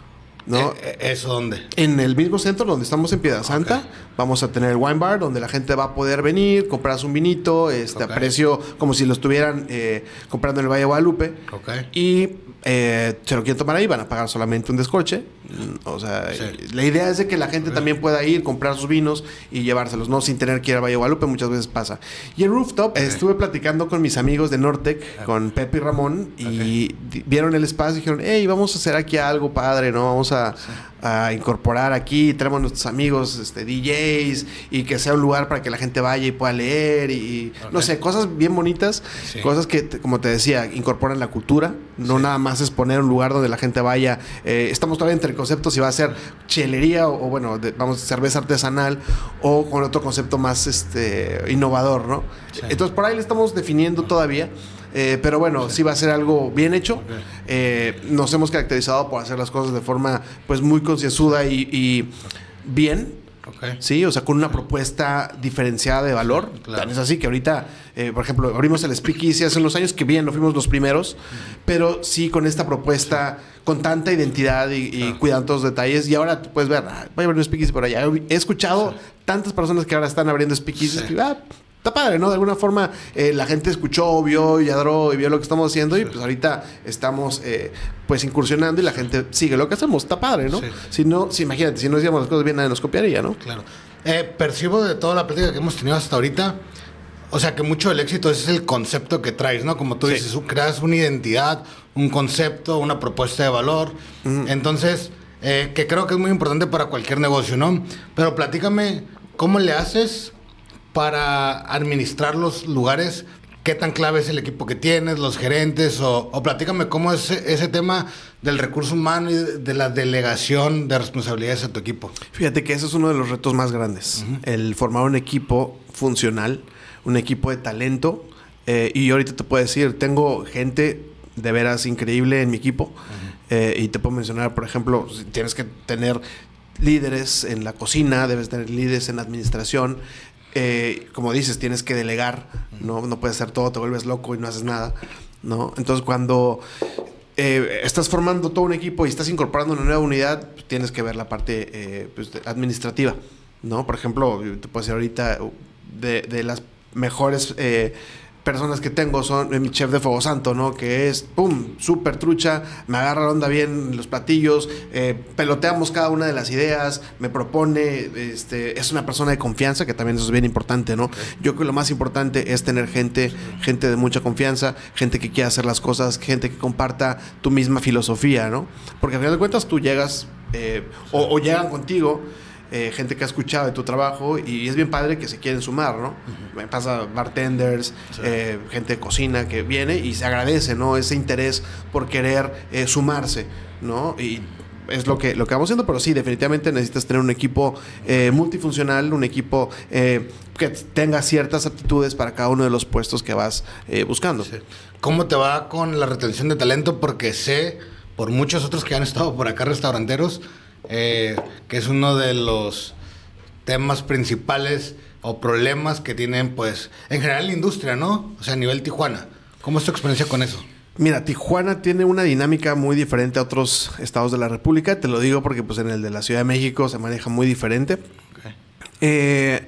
¿No?
Eh, ¿Eso dónde?
En el mismo centro donde estamos en Piedra Santa, okay. vamos a tener el wine bar donde la gente va a poder venir, comprarse un vinito, este, okay. a precio como si lo estuvieran eh, comprando en el Valle de Guadalupe.
Okay.
Y eh, se lo quieren tomar ahí, van a pagar solamente un descorche. O sea, sí. la idea es de que la gente okay. también pueda ir, comprar sus vinos y llevárselos, no sin tener que ir al Valle de Guadalupe, muchas veces pasa. Y el rooftop, okay. estuve platicando con mis amigos de Nortec, okay. con Pepe y Ramón, y okay. vieron el espacio y dijeron, hey, vamos a hacer aquí algo padre, ¿no? Vamos a, sí. a incorporar aquí, traemos nuestros amigos este, D Js y que sea un lugar para que la gente vaya y pueda leer y okay. no sé, cosas bien bonitas, sí. cosas que, como te decía, incorporan la cultura, no sí. nada más es poner un lugar donde la gente vaya. Eh, estamos todavía entre conceptos si va a ser chelería o, o bueno, de, vamos, cerveza artesanal o con otro concepto más este innovador, ¿no? Sí. Entonces por ahí le estamos definiendo todavía. Eh, pero bueno, sí. sí va a ser algo bien hecho. Okay. Eh, nos hemos caracterizado por hacer las cosas de forma pues muy concienzuda y, y bien. Okay. Sí, o sea, con una propuesta diferenciada de valor. Claro. Tan es así que ahorita, eh, por ejemplo, abrimos el Speak Easy hace unos años, que bien, no fuimos los primeros, uh-huh. pero sí con esta propuesta, sí. con tanta identidad y, y claro. cuidando todos los detalles. Y ahora tú puedes ver, ah, voy a abrir un Speak Easy por allá. He escuchado sí. tantas personas que ahora están abriendo Speak Easy. Sí. Que, ah, está padre, ¿no? De alguna forma eh, la gente escuchó, vio, yadró y vio lo que estamos haciendo sí. y pues ahorita estamos eh, pues incursionando y la gente sigue lo que hacemos. Está padre, ¿no? Sí. Si no, si, imagínate, si no hacíamos las cosas bien, nadie nos copiaría, ¿no?
Claro. Eh, percibo de toda la plática que hemos tenido hasta ahorita, o sea que mucho del éxito es el concepto que traes, ¿no? Como tú sí. dices, creas una identidad, un concepto, una propuesta de valor. Uh-huh. Entonces, eh, que creo que es muy importante para cualquier negocio, ¿no? Pero platícame, ¿cómo le haces para administrar los lugares? ¿Qué tan clave es el equipo que tienes, los gerentes? O, o platícame cómo es ese tema del recurso humano y de, de la delegación de responsabilidades a tu equipo.
Fíjate que ese es uno de los retos más grandes. Uh-huh. El formar un equipo funcional, un equipo de talento. Eh, y ahorita te puedo decir, tengo gente de veras increíble en mi equipo. Uh-huh. eh, y te puedo mencionar, por ejemplo, si tienes que tener líderes en la cocina, debes tener líderes en la administración. Eh, como dices, tienes que delegar, ¿no? No puedes hacer todo, te vuelves loco y no haces nada, ¿no? Entonces, cuando eh, estás formando todo un equipo y estás incorporando una nueva unidad, pues, tienes que ver la parte eh, pues, administrativa, ¿no? Por ejemplo, te puedo decir ahorita, de, de las mejores eh, personas que tengo son eh, mi chef de Fuego Santo, ¿no? Que es, pum, súper trucha, me agarra la onda bien los platillos, eh, peloteamos cada una de las ideas, me propone, este, es una persona de confianza, que también eso es bien importante, ¿no? Okay. Yo creo que lo más importante es tener gente, gente de mucha confianza, gente que quiera hacer las cosas, gente que comparta tu misma filosofía, ¿no? Porque al final de cuentas tú llegas, eh, o, o llegan contigo, eh, gente que ha escuchado de tu trabajo y es bien padre que se quieren sumar, ¿no? Uh-huh. Me pasa bartenders, sí. eh, gente de cocina que viene y se agradece, ¿no? Ese interés por querer eh, sumarse, ¿no? Y es lo que, lo que vamos haciendo, pero sí, definitivamente necesitas tener un equipo eh, multifuncional, un equipo eh, que tenga ciertas aptitudes para cada uno de los puestos que vas eh, buscando. Sí.
¿Cómo te va con la retención de talento? Porque sé, por muchos otros que han estado por acá restauranteros, eh, que es uno de los temas principales o problemas que tienen, pues, en general la industria, ¿no? O sea, a nivel Tijuana. ¿Cómo es tu experiencia con eso?
Mira, Tijuana tiene una dinámica muy diferente a otros estados de la República. Te lo digo porque pues en el de la Ciudad de México se maneja muy diferente. Okay. Eh,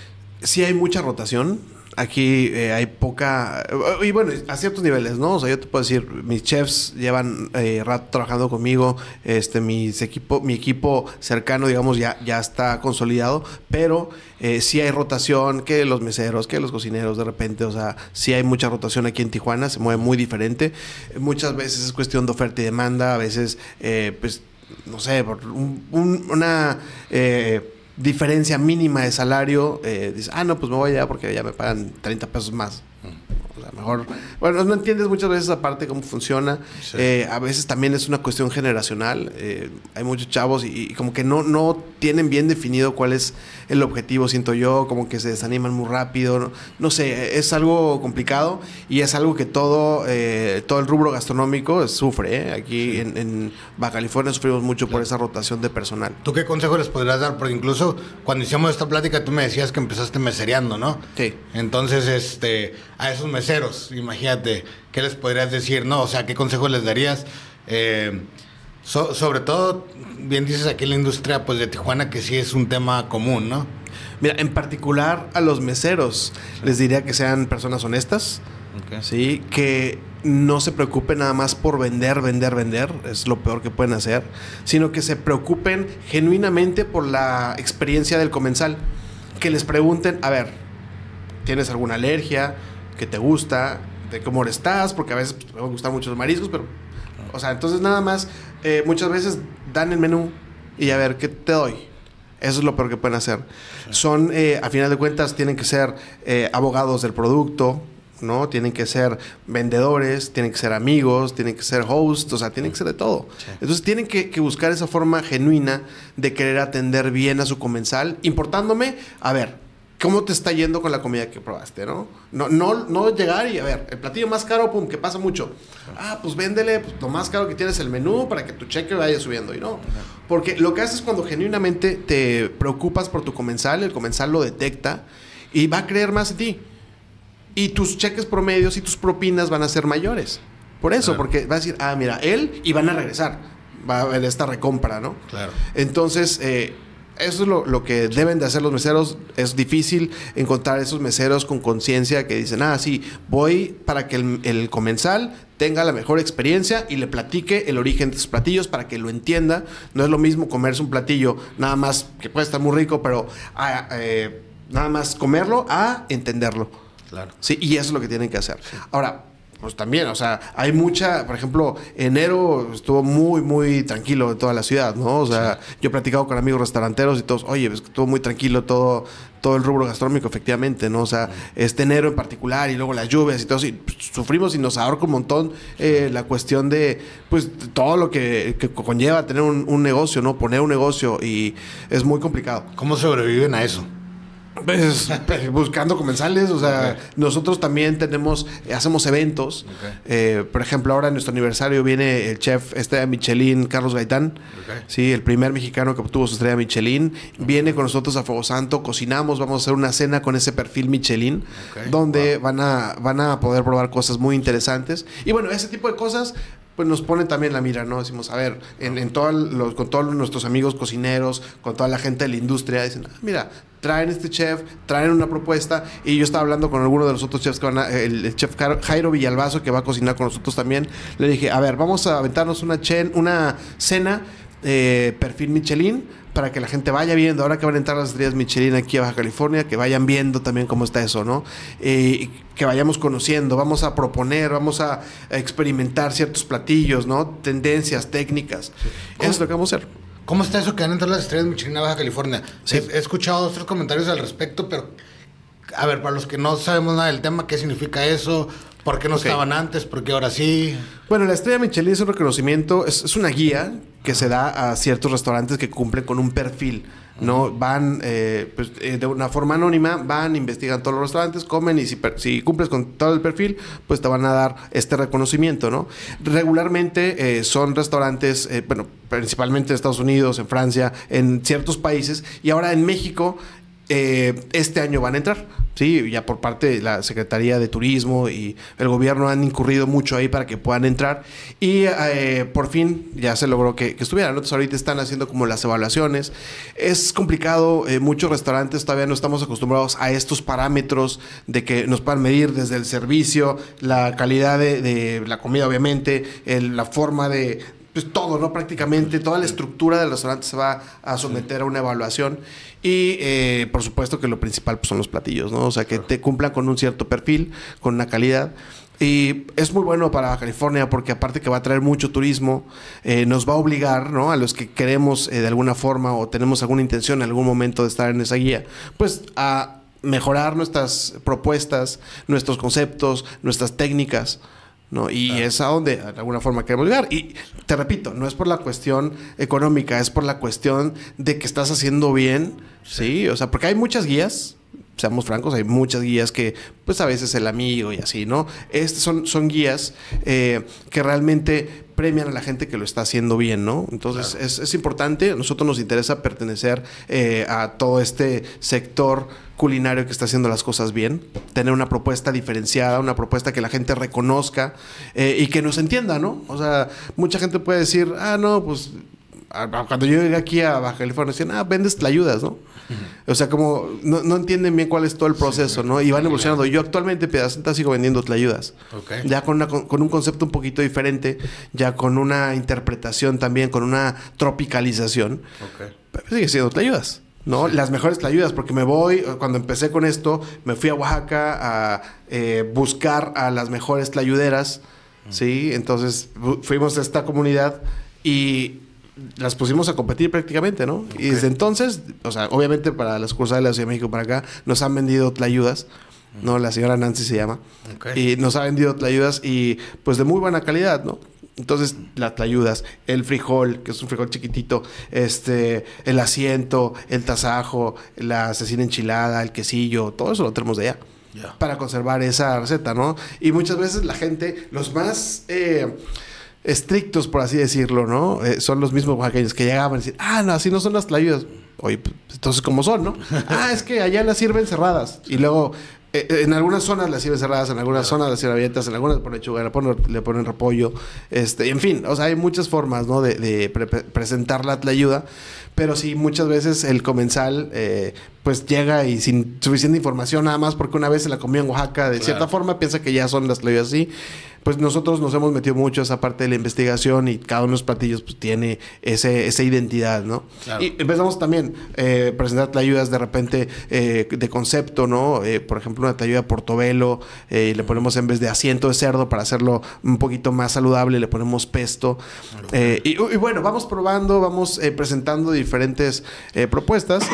sí hay mucha rotación. Aquí eh, hay poca... Y bueno, a ciertos niveles, ¿no? O sea, yo te puedo decir, mis chefs llevan eh, rato trabajando conmigo. Este, mis equipo, mi equipo cercano, digamos, ya, ya está consolidado. Pero eh, sí hay rotación, que los meseros, que los cocineros de repente. O sea, sí hay mucha rotación aquí en Tijuana. Se mueve muy diferente. Muchas veces es cuestión de oferta y demanda. A veces, eh, pues, no sé, por un, un, una... Eh, diferencia mínima de salario, eh, dices, ah, no, pues me voy allá porque ya me pagan treinta pesos más. O sea, mejor... Bueno, no entiendes muchas veces aparte cómo funciona. Sí. Eh, a veces también es una cuestión generacional. Eh, hay muchos chavos y, y como que no, no tienen bien definido cuál es el objetivo, siento yo, como que se desaniman muy rápido. No, no sé, es algo complicado y es algo que todo, eh, todo el rubro gastronómico sufre. ¿eh? Aquí sí. en, en Baja California sufrimos mucho claro. por esa rotación de personal.
¿Tú qué consejo les podrías dar? Porque incluso cuando hicimos esta plática tú me decías que empezaste mesereando, ¿no?
Sí.
Entonces, este, a esos meseros, imagínate, ¿qué les podrías decir? No, o sea, ¿qué consejo les darías? Eh, so, sobre todo, bien dices aquí en la industria pues de Tijuana que sí es un tema común, ¿no?
Mira, en particular a los meseros sí. les diría que sean personas honestas, okay. sí, que no se preocupen nada más por vender, vender, vender, es lo peor que pueden hacer, sino que se preocupen genuinamente por la experiencia del comensal, que les pregunten, a ver, ¿tienes alguna alergia? ¿Qué te gusta? ¿De cómo estás? Porque a veces pues, me gustan mucho los mariscos, pero... O sea, entonces nada más, eh, muchas veces dan el menú y a ver, ¿qué te doy? Eso es lo peor que pueden hacer. Sí. Son, eh, a final de cuentas, tienen que ser eh, abogados del producto, ¿no? Tienen que ser vendedores, tienen que ser amigos, tienen que ser hosts, o sea, tienen que ser de todo. Sí. Entonces tienen que, que buscar esa forma genuina de querer atender bien a su comensal, importándome, a ver, ¿cómo te está yendo con la comida que probaste, no? No, no, no llegar y, a ver, el platillo más caro, pum, que pasa mucho. Ah, pues véndele pues, lo más caro que tienes el menú para que tu cheque vaya subiendo. Y no, porque lo que haces cuando genuinamente te preocupas por tu comensal, el comensal lo detecta y va a creer más en ti. Y tus cheques promedios y tus propinas van a ser mayores. Por eso, claro. porque va a decir, ah, mira, él, y van a regresar. Va a haber esta recompra, ¿no?
Claro.
Entonces, eh, eso es lo, lo que deben de hacer los meseros. Es difícil encontrar esos meseros con conciencia que dicen, ah, sí, voy para que el, el comensal tenga la mejor experiencia y le platique el origen de sus platillos para que lo entienda. No es lo mismo comerse un platillo nada más, que puede estar muy rico, pero a, eh, nada más comerlo a entenderlo.
Claro.
Sí, y eso es lo que tienen que hacer. Sí. Ahora, pues también, o sea, hay mucha, por ejemplo, enero estuvo muy, muy tranquilo en toda la ciudad, ¿no? O sea, sí. yo he platicado con amigos restauranteros y todos, oye, pues estuvo muy tranquilo todo, todo el rubro gastronómico, efectivamente, ¿no? O sea, sí. este enero en particular y luego las lluvias y todo, y pues, sufrimos y nos ahorca un montón eh, la cuestión de, pues, todo lo que, que conlleva tener un, un negocio, ¿no? Poner un negocio y es muy complicado.
¿Cómo sobreviven a eso?
Pues, buscando comensales, o sea, okay. nosotros también tenemos, hacemos eventos. Okay. Eh, por ejemplo, ahora en nuestro aniversario viene el chef este de Michelin, Carlos Gaitán, okay. sí, el primer mexicano que obtuvo su estrella Michelin. Okay. Viene con nosotros a Fuego Santo, cocinamos, vamos a hacer una cena con ese perfil Michelin, okay. donde wow. van a, van a poder probar cosas muy interesantes. Y bueno, ese tipo de cosas pues nos pone también la mira, ¿no? Decimos, a ver, en, en todo los, con todos nuestros amigos cocineros, con toda la gente de la industria, dicen, ah, mira, traen este chef, traen una propuesta. Y yo estaba hablando con alguno de los otros chefs que van a, el, el chef Jairo Villalbazo, que va a cocinar con nosotros también. Le dije, a ver, vamos a aventarnos una, chen, una cena eh, perfil Michelin, para que la gente vaya viendo, ahora que van a entrar las estrellas Michelin aquí a Baja California, que vayan viendo también cómo está eso, ¿no? Eh, que vayamos conociendo, vamos a proponer, vamos a, a experimentar ciertos platillos, ¿no? Tendencias, técnicas. Sí. Eso es lo que vamos a hacer.
¿Cómo está eso que van a entrar las estrellas Michelin a Baja California?
Sí.
He, he escuchado dos, tres comentarios al respecto, pero a ver, para los que no sabemos nada del tema, ¿qué significa eso? ¿Por qué no okay. estaban antes? ¿Por qué ahora sí?
Bueno, la estrella Michelin es un reconocimiento, es, es una guía que se da a ciertos restaurantes que cumplen con un perfil, ¿no? Uh-huh. Van eh, pues, eh, de una forma anónima, van, investigan todos los restaurantes, comen y si, si cumples con todo el perfil, pues te van a dar este reconocimiento, ¿no? Regularmente eh, son restaurantes, eh, bueno, principalmente en Estados Unidos, en Francia, en ciertos países, y ahora en México eh, este año van a entrar. Sí, ya por parte de la Secretaría de Turismo y el gobierno han incurrido mucho ahí para que puedan entrar y eh, por fin ya se logró que, que estuvieran. Entonces ahorita están haciendo como las evaluaciones. Es complicado, eh, muchos restaurantes todavía no estamos acostumbrados a estos parámetros de que nos puedan medir desde el servicio, la calidad de, de la comida obviamente, el, la forma de... Pues todo, ¿no? Prácticamente toda la estructura del restaurante se va a someter a una evaluación y eh, por supuesto que lo principal pues, son los platillos, ¿no? O sea, que te cumplan con un cierto perfil, con una calidad. Y es muy bueno para California porque aparte que va a traer mucho turismo, eh, nos va a obligar, ¿no? A los que queremos eh, de alguna forma o tenemos alguna intención en algún momento de estar en esa guía, pues a mejorar nuestras propuestas, nuestros conceptos, nuestras técnicas, ¿no? Y claro. Es a donde de alguna forma queremos llegar. Y te repito, no es por la cuestión económica, es por la cuestión de que estás haciendo bien, ¿sí? O sea, porque hay muchas guías, seamos francos, hay muchas guías que, pues a veces el amigo y así, ¿no? Estas son, son guías eh, que realmente premian a la gente que lo está haciendo bien, ¿no? Entonces, claro. es, es importante, a nosotros nos interesa pertenecer eh, a todo este sector culinario que está haciendo las cosas bien, tener una propuesta diferenciada, una propuesta que la gente reconozca eh, y que nos entienda, ¿no? O sea, mucha gente puede decir, ah, no, pues cuando yo llegué aquí a Baja California, decían, ah, vendes tlayudas, ¿no? Uh-huh. O sea, como no, no entienden bien cuál es todo el proceso, sí, ¿no? Y van evolucionando. Yo actualmente en Piedra sigo vendiendo tlayudas. Okay. Ya con, una, con, con un concepto un poquito diferente, ya con una interpretación también, con una tropicalización. Okay. Pero sigue siendo tlayudas, ¿no? Sí. Las mejores tlayudas, porque me voy, cuando empecé con esto, me fui a Oaxaca a eh, buscar a las mejores tlayuderas, uh-huh. ¿sí? Entonces fuimos a esta comunidad y las pusimos a competir prácticamente, ¿no? Okay. Y desde entonces, o sea, obviamente para las sucursales de la Ciudad de México para acá, nos han vendido tlayudas, ¿no? La señora Nancy se llama. Okay. Y nos ha vendido tlayudas y pues de muy buena calidad, ¿no? Entonces, las tlayudas, el frijol, que es un frijol chiquitito, este, el asiento, el tasajo, la cecina enchilada, el quesillo, todo eso lo tenemos de allá. Yeah. Para conservar esa receta, ¿no? Y muchas veces la gente, los más... Eh, estrictos, por así decirlo, ¿no? Eh, son los mismos oaxaqueños que llegaban a decir, ah, no, así no son las tlayudas. Oye, pues, entonces, ¿cómo son, no? Ah, es que allá las sirven cerradas. Y luego, eh, en algunas zonas las sirven cerradas, en algunas zonas las sirven abiertas, en algunas le ponen lechuga, le ponen, le ponen repollo. Este, en fin, o sea, hay muchas formas, ¿no? De, de pre presentar la tlayuda. Pero sí, muchas veces el comensal, eh, pues llega y sin suficiente información, nada más porque una vez se la comió en Oaxaca, de claro. cierta forma, piensa que ya son las tlayudas así. Pues nosotros nos hemos metido mucho a esa parte de la investigación y cada uno de los platillos pues tiene ese, esa identidad, ¿no? Claro. Y empezamos también a eh, presentar tlayudas de repente eh, de concepto, ¿no? Eh, por ejemplo, una tlayuda portobelo, eh, le ponemos en vez de asiento de cerdo para hacerlo un poquito más saludable, le ponemos pesto. Okay. Eh, y, y bueno, vamos probando, vamos eh, presentando diferentes eh, propuestas.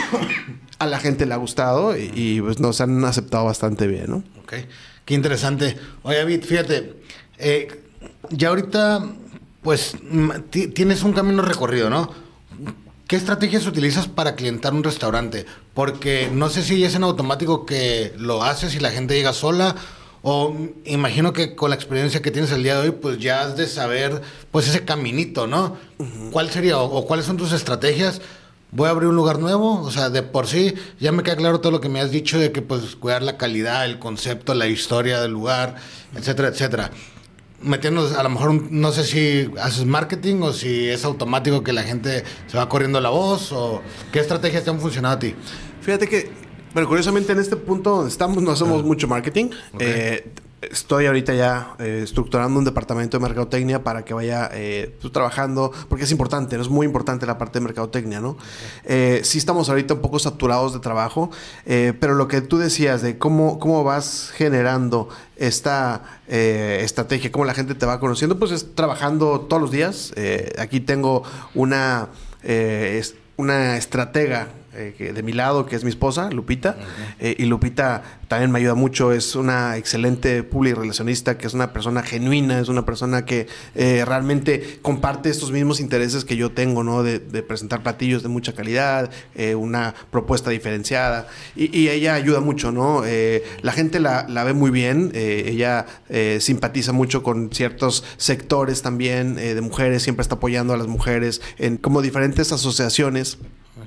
A la gente le ha gustado y, y pues nos han aceptado bastante bien, ¿no?
Ok. Qué interesante. Oye, David, fíjate, eh, ya ahorita, pues, tienes un camino recorrido, ¿no? ¿Qué estrategias utilizas para clientar un restaurante? Porque no sé si es en automático que lo haces y la gente llega sola, o imagino que con la experiencia que tienes el día de hoy, pues ya has de saber, pues, ese caminito, ¿no? Uh-huh. ¿Cuál sería, o, o cuáles son tus estrategias? Voy a abrir un lugar nuevo, o sea, de por sí ya me queda claro todo lo que me has dicho de que pues cuidar la calidad, el concepto, la historia del lugar, etcétera, etcétera. Metiéndonos, a lo mejor, no sé si haces marketing o si es automático que la gente se va corriendo la voz, o qué estrategias te han funcionado a ti.
Fíjate que, bueno, curiosamente en este punto donde estamos no hacemos uh-huh. mucho marketing. Okay. Eh, Estoy ahorita ya eh, estructurando un departamento de mercadotecnia para que vaya eh, pues, trabajando, porque es importante, ¿no? Es muy importante la parte de mercadotecnia, ¿no? Okay. Eh, sí estamos ahorita un poco saturados de trabajo, eh, pero lo que tú decías de cómo, cómo vas generando esta eh, estrategia, cómo la gente te va conociendo, pues es trabajando todos los días. Eh, aquí tengo una... eh, es una estratega eh, de mi lado, que es mi esposa, Lupita. Uh-huh. eh, y Lupita también me ayuda mucho. Es una excelente public relacionista, que es una persona genuina, es una persona que eh, realmente comparte estos mismos intereses que yo tengo, ¿no? De, de presentar platillos de mucha calidad, eh, una propuesta diferenciada. Y, y ella ayuda mucho, ¿no? Eh, la gente la, la ve muy bien. Eh, ella eh, simpatiza mucho con ciertos sectores también eh, de mujeres, siempre está apoyando a las mujeres en como diferentes asociaciones.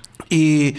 Y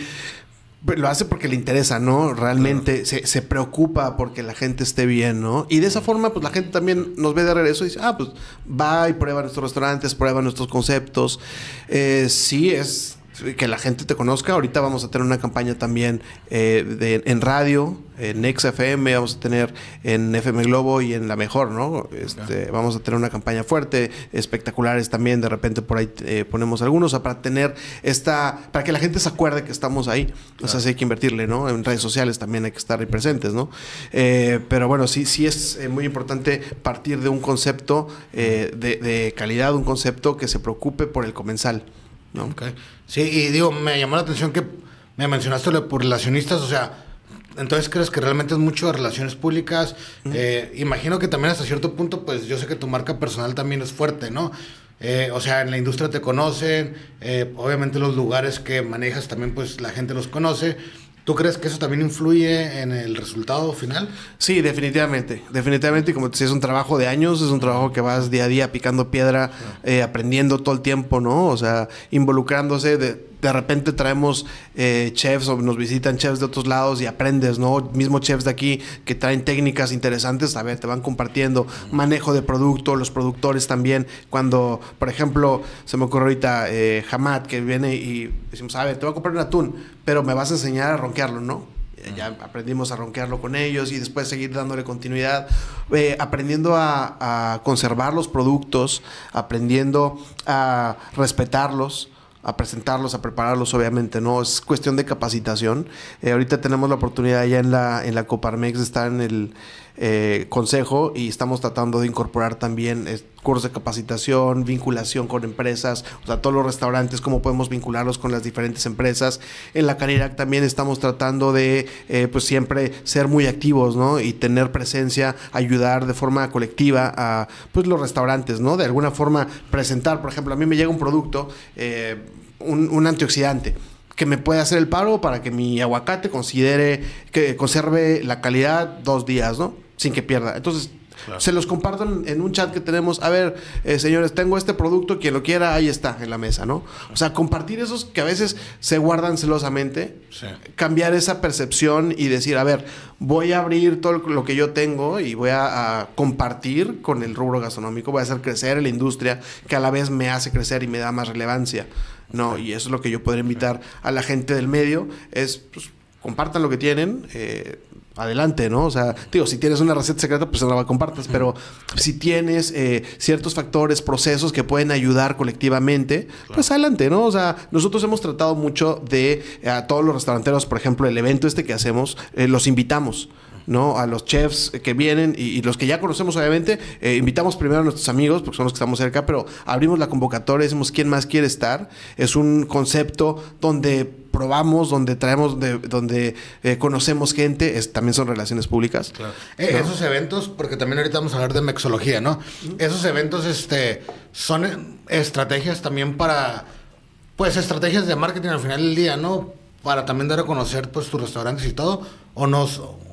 lo hace porque le interesa, ¿no? Realmente claro. se, se preocupa porque la gente esté bien, ¿no? Y de esa forma, pues la gente también nos ve de regreso y dice, ah, pues va y prueba nuestros restaurantes, prueba nuestros conceptos. Eh, sí, es que la gente te conozca. Ahorita vamos a tener una campaña también eh, de, en radio, en X F M, vamos a tener en F M Globo y en La Mejor, ¿no? Este, okay. Vamos a tener una campaña fuerte, espectaculares también, de repente por ahí eh, ponemos algunos, o sea, para tener esta, para que la gente se acuerde que estamos ahí. Claro. O sea, sí hay que invertirle, ¿no? En redes sociales también hay que estar ahí presentes, ¿no? Eh, pero bueno, sí, sí es eh, muy importante partir de un concepto eh, de, de calidad, un concepto que se preocupe por el comensal, ¿no?
Okay. Sí, y digo, me llamó la atención que me mencionaste lo por relacionistas, o sea, entonces crees que realmente es mucho de relaciones públicas. Uh-huh. eh, imagino que también hasta cierto punto, pues yo sé que tu marca personal también es fuerte, ¿no? Eh, o sea, en la industria te conocen, eh, obviamente los lugares que manejas también, pues la gente los conoce. ¿Tú crees que eso también influye en el resultado final?
Sí, definitivamente. Definitivamente, y como te decía, es un trabajo de años, es un trabajo que vas día a día picando piedra, eh, aprendiendo todo el tiempo, ¿no? O sea, involucrándose. De, de repente traemos eh, chefs o nos visitan chefs de otros lados y aprendes, ¿no? Mismos chefs de aquí que traen técnicas interesantes, a ver, te van compartiendo manejo de producto, los productores también. Cuando, por ejemplo, se me ocurre ahorita eh, Hamad, que viene y decimos, a ver, te voy a comprar un atún, pero me vas a enseñar a ronquearlo, ¿no? Ya aprendimos a ronquearlo con ellos y después seguir dándole continuidad, eh, aprendiendo a, a conservar los productos, aprendiendo a respetarlos, a presentarlos, a prepararlos, obviamente, ¿no? Es cuestión de capacitación. Eh, ahorita tenemos la oportunidad ya en la, en la Coparmex de estar en el eh, consejo y estamos tratando de incorporar también eh, cursos de capacitación, vinculación con empresas, o sea, todos los restaurantes, cómo podemos vincularlos con las diferentes empresas. En la Canirac también estamos tratando de, eh, pues siempre ser muy activos, ¿no? Y tener presencia, ayudar de forma colectiva a, pues, los restaurantes, ¿no? De alguna forma presentar, por ejemplo, a mí me llega un producto, eh, un, un antioxidante, que me puede hacer el paro para que mi aguacate considere, que conserve la calidad dos días, ¿no? Sin que pierda. Entonces, claro, se los comparto en, en un chat que tenemos. A ver, eh, señores, tengo este producto, quien lo quiera, ahí está, en la mesa, ¿no? O sea, compartir esos que a veces se guardan celosamente, sí, cambiar esa percepción y decir, a ver, voy a abrir todo lo que yo tengo y voy a, a compartir con el rubro gastronómico, voy a hacer crecer la industria, que a la vez me hace crecer y me da más relevancia, ¿no? Y eso es lo que yo podría invitar a la gente del medio, es, pues, compartan lo que tienen, eh, adelante, ¿no? O sea, digo, si tienes una receta secreta, pues no la compartas, pero si tienes eh, ciertos factores, procesos que pueden ayudar colectivamente, claro, pues adelante, ¿no? O sea, nosotros hemos tratado mucho de, eh, a todos los restauranteros, por ejemplo, el evento este que hacemos, eh, los invitamos, ¿no? A los chefs que vienen y, y los que ya conocemos, obviamente, eh, invitamos primero a nuestros amigos, porque son los que estamos cerca, pero abrimos la convocatoria, decimos quién más quiere estar. Es un concepto donde probamos, donde traemos, de, donde eh, conocemos gente, es, también son relaciones públicas.
Claro. Eh, ¿no? Esos eventos, porque también ahorita vamos a hablar de mexología, ¿no? Uh-huh. Esos eventos este, son estrategias también para, pues, estrategias de marketing al final del día, ¿no? Para también dar a conocer, pues, tus restaurantes y todo, o no,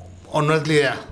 o no es la idea.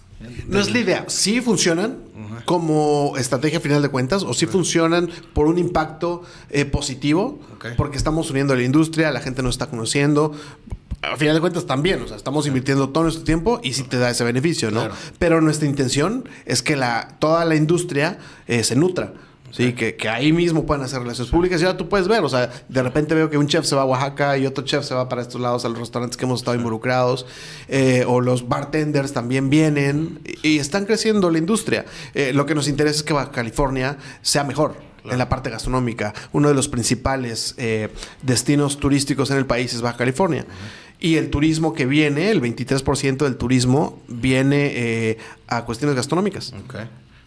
No es la idea. Sí funcionan uh-huh. como estrategia final de cuentas, o sí okay. funcionan por un impacto eh, positivo, okay. porque estamos uniendo a la industria, la gente nos está conociendo. A final de cuentas también, o sea, estamos sí. invirtiendo todo nuestro tiempo y sí te da ese beneficio, ¿no? Claro. Pero nuestra intención es que la, toda la industria eh, se nutra. Sí, que, que ahí mismo pueden hacer relaciones públicas. Y ahora tú puedes ver, o sea, de repente veo que un chef se va a Oaxaca y otro chef se va para estos lados, a los restaurantes que hemos estado involucrados, eh, o los bartenders también vienen y, y están creciendo la industria. Eh, lo que nos interesa es que Baja California sea mejor, claro, en la parte gastronómica. Uno de los principales eh, destinos turísticos en el país es Baja California. Uh-huh. Y el turismo que viene, el veintitrés por ciento del turismo, viene eh, a cuestiones gastronómicas.
Okay.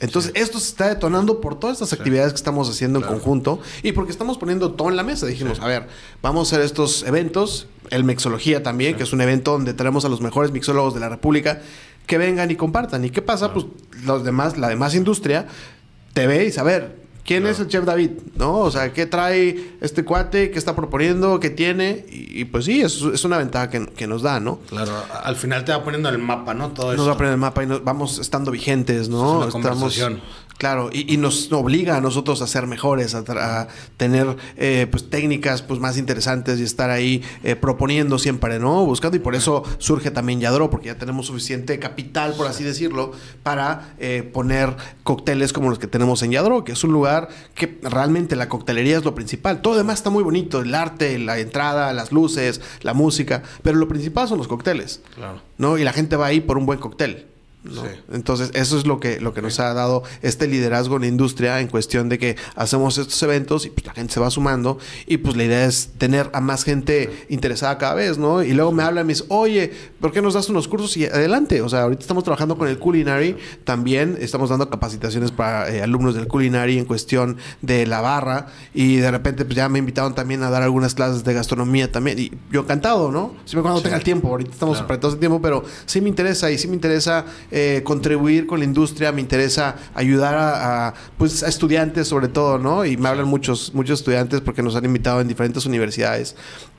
Entonces,
sí.
esto se está detonando por todas estas sí. actividades que estamos haciendo claro. en conjunto y porque estamos poniendo todo en la mesa. Dijimos, sí. a ver, vamos a hacer estos eventos, el Mixología también, sí. que es un evento donde tenemos a los mejores mixólogos de la República que vengan y compartan. ¿Y qué pasa? Claro. Pues los demás, la demás industria te ve y dice, a ver, ¿quién claro. es el Chef David? ¿No? O sea, ¿qué trae este cuate? ¿Qué está proponiendo? ¿Qué tiene? Y, y pues sí, es, es una ventaja que, que nos da, ¿no?
Claro, al final te va poniendo el mapa, ¿no? Todo
nos
eso.
va poniendo el mapa y nos, vamos estando vigentes, ¿no?
Es una conversación.
Estamos, claro, y, y nos obliga a nosotros a ser mejores, a, a tener eh, pues técnicas pues más interesantes y estar ahí eh, proponiendo siempre, ¿no? Buscando, y por eso surge también Yadro, porque ya tenemos suficiente capital, por así decirlo, para eh, poner cócteles como los que tenemos en Yadro, que es un lugar que realmente la coctelería es lo principal. Todo lo demás está muy bonito, el arte, la entrada, las luces, la música, pero lo principal son los cócteles,
claro.
¿no? Y la gente va ahí por un buen cóctel. ¿no? Sí. Entonces, eso es lo que, lo que sí. nos ha dado este liderazgo en la industria en cuestión de que hacemos estos eventos y pues la gente se va sumando y pues la idea es tener a más gente sí. interesada cada vez, ¿no? Y luego me hablan y me dicen, oye, ¿por qué nos das unos cursos? Y adelante, o sea, ahorita estamos trabajando con el Culinary, también estamos dando capacitaciones para eh, alumnos del Culinary en cuestión de la barra y de repente pues ya me invitaron también a dar algunas clases de gastronomía también y yo encantado, ¿no? Siempre cuando sí. tenga el tiempo, ahorita estamos claro. apretados de tiempo, pero sí me interesa y sí me interesa Eh, contribuir con la industria, me interesa ayudar a, a, pues, a estudiantes sobre todo, ¿no? Y me hablan muchos, muchos estudiantes porque nos han invitado en diferentes universidades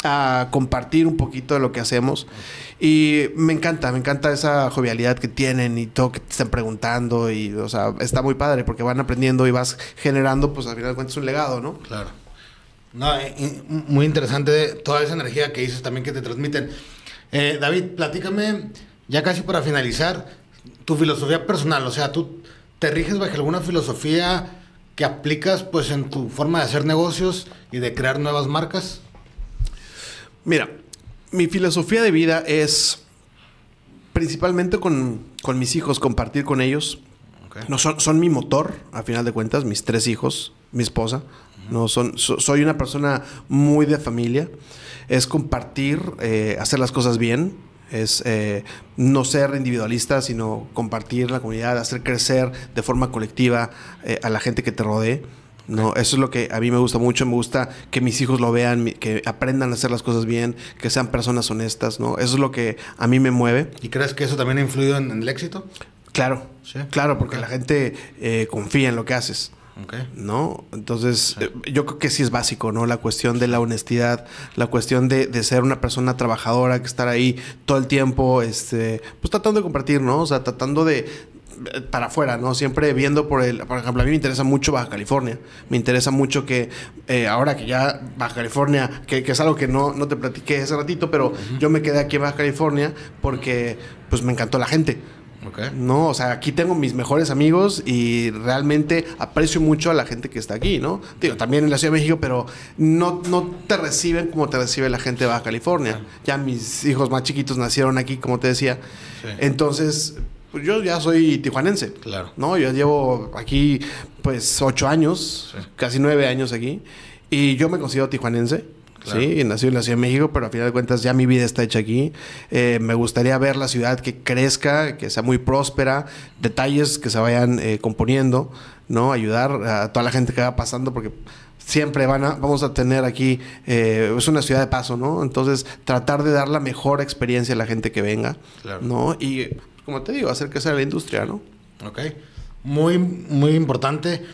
a compartir un poquito de lo que hacemos. Y me encanta, me encanta esa jovialidad que tienen y todo que te están preguntando y, o sea, está muy padre porque van aprendiendo y vas generando, pues al final de cuentas, un legado, ¿no?
Claro. No, eh, muy interesante toda esa energía que dices también que te transmiten. Eh, David, platícame, ya casi para finalizar, tu filosofía personal, o sea, tú te riges bajo alguna filosofía que aplicas pues en tu forma de hacer negocios y de crear nuevas marcas.
Mira, mi filosofía de vida es principalmente con, con mis hijos, compartir con ellos. Okay. No, son, son mi motor, a final de cuentas, mis tres hijos, mi esposa. Uh-huh. No, son, so, soy una persona muy de familia. Es compartir, eh, hacer las cosas bien. Es eh, no ser individualista, sino compartir la comunidad, hacer crecer de forma colectiva eh, a la gente que te rodee. ¿no? Okay. Eso es lo que a mí me gusta mucho. Me gusta que mis hijos lo vean, que aprendan a hacer las cosas bien, que sean personas honestas, ¿no? Eso es lo que a mí me mueve.
¿Y crees que eso también ha influido en, en el éxito?
Claro, ¿sí? Claro, porque okay. la gente eh, confía en lo que haces.
Okay.
¿No? Entonces, sí. eh, yo creo que sí es básico, ¿no? La cuestión de la honestidad, la cuestión de, de ser una persona trabajadora, que estar ahí todo el tiempo, este, pues tratando de compartir, ¿no? O sea, tratando de para afuera, ¿no? Siempre viendo por el... Por ejemplo, a mí me interesa mucho Baja California. Me interesa mucho que eh, ahora que ya Baja California, que, que es algo que no, no te platiqué hace ratito, pero uh-huh. yo me quedé aquí en Baja California porque pues me encantó la gente. Okay. No, o sea, aquí tengo mis mejores amigos y realmente aprecio mucho a la gente que está aquí, ¿no? Digo, también en la Ciudad de México, pero no, no te reciben como te recibe la gente de Baja California. Sí. Ya mis hijos más chiquitos nacieron aquí, como te decía. Sí. Entonces, pues yo ya soy tijuanense.
Claro.
¿No? Yo llevo aquí, pues, ocho años, sí. casi nueve años aquí. Y yo me considero tijuanense. Claro. Sí, nací en la Ciudad de México, pero a final de cuentas ya mi vida está hecha aquí. Eh, me gustaría ver la ciudad que crezca, que sea muy próspera, detalles que se vayan eh, componiendo, ¿no? Ayudar a toda la gente que va pasando, porque siempre van a, vamos a tener aquí, eh, es una ciudad de paso, ¿no? Entonces, tratar de dar la mejor experiencia a la gente que venga, claro. ¿no? Y, como te digo, hacer crecer la industria, ¿no?
Ok. Muy, muy importante.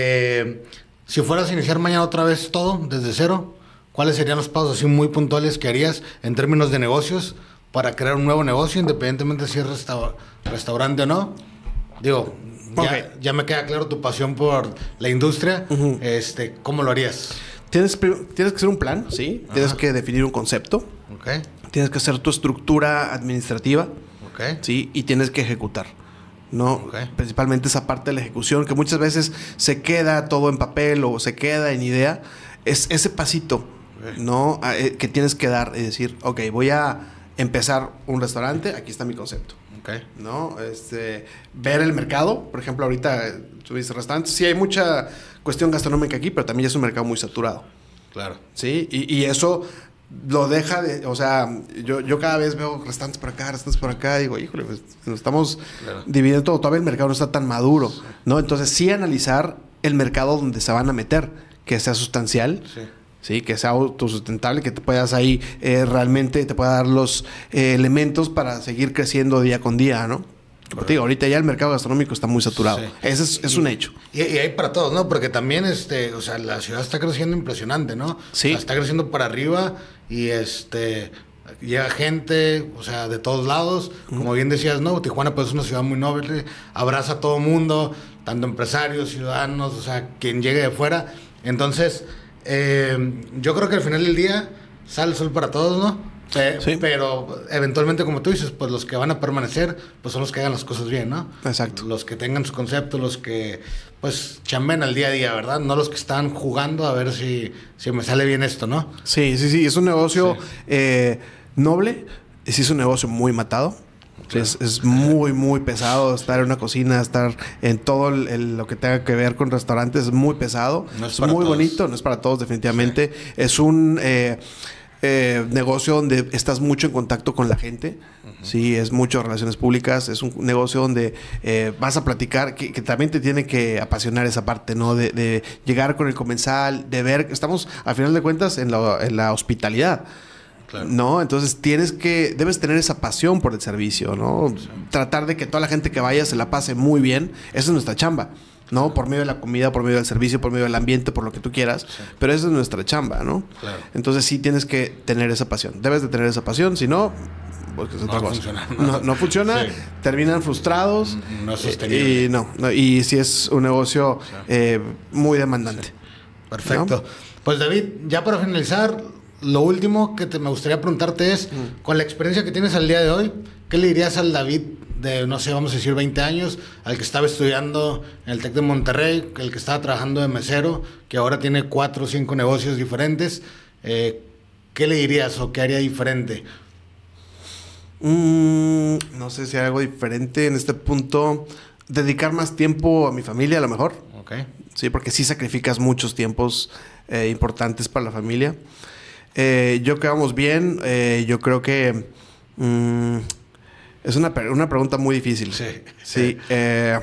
Eh, si fueras a iniciar mañana otra vez todo, desde cero, ¿cuáles serían los pasos así muy puntuales que harías en términos de negocios para crear un nuevo negocio, independientemente si es restaur- restaurante o no? Digo, ya, okay. ya me queda claro tu pasión por la industria. Uh-huh. Este, ¿cómo lo harías?
Tienes, tienes que hacer un plan, ¿sí? Ajá. Tienes que definir un concepto.
Okay.
Tienes que hacer tu estructura administrativa.
Okay.
¿Sí? Y tienes que ejecutar. ¿No? Okay. Principalmente esa parte de la ejecución, que muchas veces se queda todo en papel o se queda en idea. Es ese pasito. ¿No? Que tienes que dar y decir, ok, voy a empezar un restaurante, aquí está mi concepto.
Okay.
¿No? Este, ver el mercado, por ejemplo, ahorita tú dices restaurantes, sí hay mucha cuestión gastronómica aquí, pero también es un mercado muy saturado.
Claro.
¿Sí? Y, y eso lo deja de... O sea, yo, yo cada vez veo restaurantes por acá, restaurantes por acá. Digo, híjole, pues nos estamos claro. dividiendo todo. Todavía el mercado no está tan maduro, sí. ¿no? Entonces, sí analizar el mercado donde se van a meter. Que sea sustancial. Sí. Sí, que sea autosustentable, que te puedas ahí eh, realmente, te pueda dar los eh, elementos para seguir creciendo día con día, ¿no? Como te digo, ahorita ya el mercado gastronómico está muy saturado. Sí. Ese es, es
y,
un hecho.
Y, y hay para todos, ¿no? Porque también, este, o sea, la ciudad está creciendo impresionante, ¿no?
Sí.
O sea, está creciendo para arriba y, este, llega gente, o sea, de todos lados. Mm. Como bien decías, ¿no? Tijuana, pues, es una ciudad muy noble, abraza a todo mundo, tanto empresarios, ciudadanos, o sea, quien llegue de fuera. Entonces... Eh, yo creo que al final del día sale el sol para todos, ¿no? Pe- sí. Pero eventualmente, como tú dices, pues los que van a permanecer, pues son los que hagan las cosas bien, ¿no?
Exacto.
Los que tengan su concepto, los que, pues, chamben al día a día, ¿verdad? No los que están jugando a ver si, si me sale bien esto, ¿no?
Sí, sí, sí. Es un negocio sí. eh, noble. Sí, es un negocio muy matado. Claro. Es, es muy, muy pesado estar en una cocina, estar en todo el, el, lo que tenga que ver con restaurantes. Es muy pesado. No es, es muy todos. bonito. No es para todos, definitivamente. Sí. Es un eh, eh, negocio donde estás mucho en contacto con la gente. Uh-huh. Sí, es mucho relaciones públicas. Es un negocio donde eh, vas a platicar, que, que también te tiene que apasionar esa parte, ¿no? De, de llegar con el comensal, de ver... Estamos, al final de cuentas, en la, en la hospitalidad. Claro. ¿No? Entonces tienes que, debes tener esa pasión por el servicio, ¿no? Sí. Tratar de que toda la gente que vaya se la pase muy bien. Esa es nuestra chamba, ¿no? Por medio de la comida, por medio del servicio, por medio del ambiente, por lo que tú quieras. Sí. Pero esa es nuestra chamba, ¿no? Claro. Entonces sí tienes que tener esa pasión. Debes de tener esa pasión, si no, pues es otra
no
cosa.
Funciona,
no. No, no funciona, sí. Terminan frustrados.
No es sostenible.
Y no, no y sí es un negocio sí. eh, muy demandante. Sí.
Perfecto. ¿No? Pues David, ya para finalizar... Lo último que te, me gustaría preguntarte es, mm. con la experiencia que tienes al día de hoy, ¿qué le dirías al David de, no sé, vamos a decir veinte años, al que estaba estudiando en el TEC de Monterrey, el que estaba trabajando de mesero, que ahora tiene cuatro o cinco negocios diferentes? Eh, ¿Qué le dirías o qué haría diferente?
Mm, no sé si hay algo diferente en este punto. Dedicar más tiempo a mi familia, a lo mejor.
Okay.
Sí, porque sí sacrificas muchos tiempos eh, importantes para la familia. Eh, yo que vamos bien, eh, yo creo que mmm, es una, una pregunta muy difícil.
Sí.
Sí. Eh,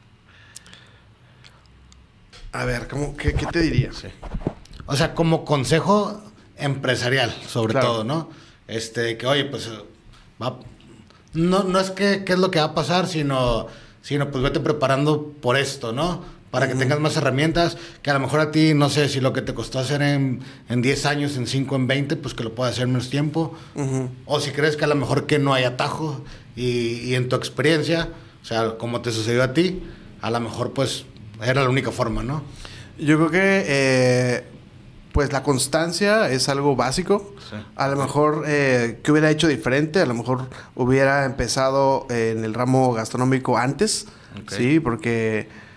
a ver, ¿cómo, qué, ¿qué te diría?
Sí. O sea, como consejo empresarial, sobre claro. todo, ¿no? Este, que oye, pues, va, no, no es que qué es lo que va a pasar, sino, sino pues vete preparando por esto, ¿no? Para que uh-huh. tengas más herramientas, que a lo mejor a ti, no sé, si lo que te costó hacer en, en diez años, en cinco, en veinte, pues que lo puedas hacer en menos tiempo. Uh-huh. O si crees que a lo mejor que no hay atajo y, y en tu experiencia, o sea, como te sucedió a ti, a lo mejor pues era la única forma, ¿no?
Yo creo que eh, pues la constancia es algo básico. Sí. A lo mejor, eh, ¿qué hubiera hecho diferente? A lo mejor hubiera empezado en el ramo gastronómico antes, okay. ¿sí? Porque...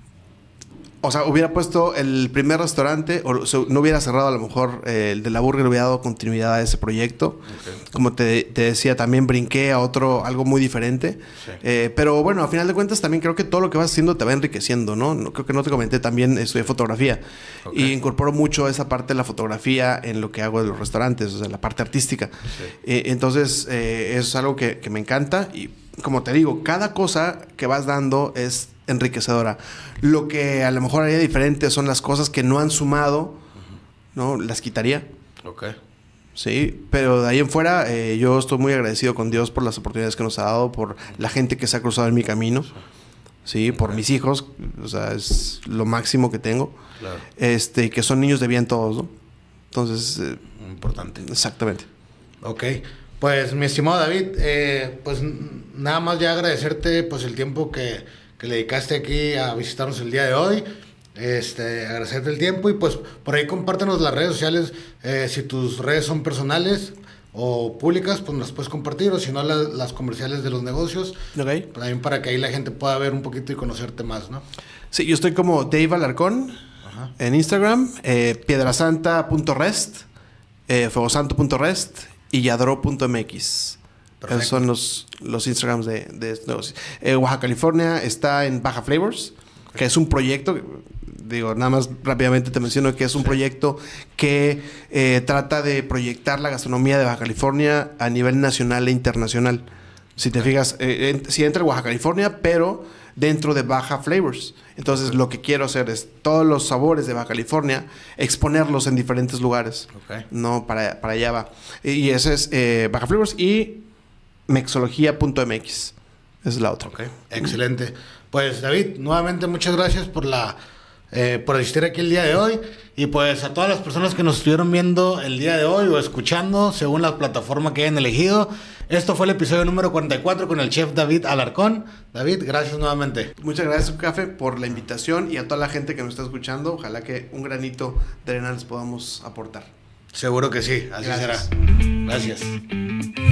O sea, hubiera puesto el primer restaurante, o sea, no hubiera cerrado a lo mejor eh, el de la burger, hubiera dado continuidad a ese proyecto. Okay. Como te, te decía, también brinqué a otro, algo muy diferente. Sí. Eh, pero bueno, a final de cuentas también creo que todo lo que vas haciendo te va enriqueciendo, ¿no? no creo que no te comenté, también estudié fotografía. Okay. Y incorporo mucho esa parte de la fotografía en lo que hago de los restaurantes, o sea, la parte artística. Sí. Eh, entonces, eh, es algo que, que me encanta. Y como te digo, cada cosa que vas dando es enriquecedora. Lo que a lo mejor haría diferente son las cosas que no han sumado, ¿no? Las quitaría.
Ok.
Sí, pero de ahí en fuera eh, yo estoy muy agradecido con Dios por las oportunidades que nos ha dado, por la gente que se ha cruzado en mi camino. Sí, okay. Por mis hijos, o sea, es lo máximo que tengo. Claro. Este, que son niños de bien todos, ¿no? Entonces... Eh,
importante.
Exactamente.
Ok. Pues, mi estimado David, eh, pues nada más ya agradecerte pues el tiempo que, que le dedicaste aquí a visitarnos el día de hoy. Este, agradecerte el tiempo y pues por ahí compártenos las redes sociales. Eh, si tus redes son personales o públicas, pues las puedes compartir, o si no, la, las comerciales de los negocios.
Okay.
También para que ahí la gente pueda ver un poquito y conocerte más, ¿no?
Sí, yo estoy como Dave Alarcón. Ajá. En Instagram, eh, piedrasanta punto rest, eh, fuegosanto punto rest y yadro punto m x. Perfecto. Esos son los, los Instagrams de, de estos negocios. Eh, Oaxaca, California está en Baja Flavors, okay. Que es un proyecto digo, nada más rápidamente te menciono que es un sí. proyecto que eh, trata de proyectar la gastronomía de Baja California a nivel nacional e internacional. Si te fijas, eh, en, si entra en Baja California, pero dentro de Baja Flavors. Entonces, okay. lo que quiero hacer es todos los sabores de Baja California, exponerlos en diferentes lugares. Okay. No, para, para allá va. Y ese es eh, Baja Flavors y mexología punto m x. Esa es la otra.
Okay. Excelente. Pues, David, nuevamente muchas gracias por la eh, por asistir aquí el día de hoy. Y pues a todas las personas que nos estuvieron viendo el día de hoy o escuchando, según la plataforma que hayan elegido. Esto fue el episodio número cuarenta y cuatro con el chef David Alarcón. David, gracias nuevamente.
Muchas gracias, Café, por la invitación y a toda la gente que nos está escuchando. Ojalá que un granito de arena les podamos aportar.
Seguro que sí, así gracias. será. Gracias.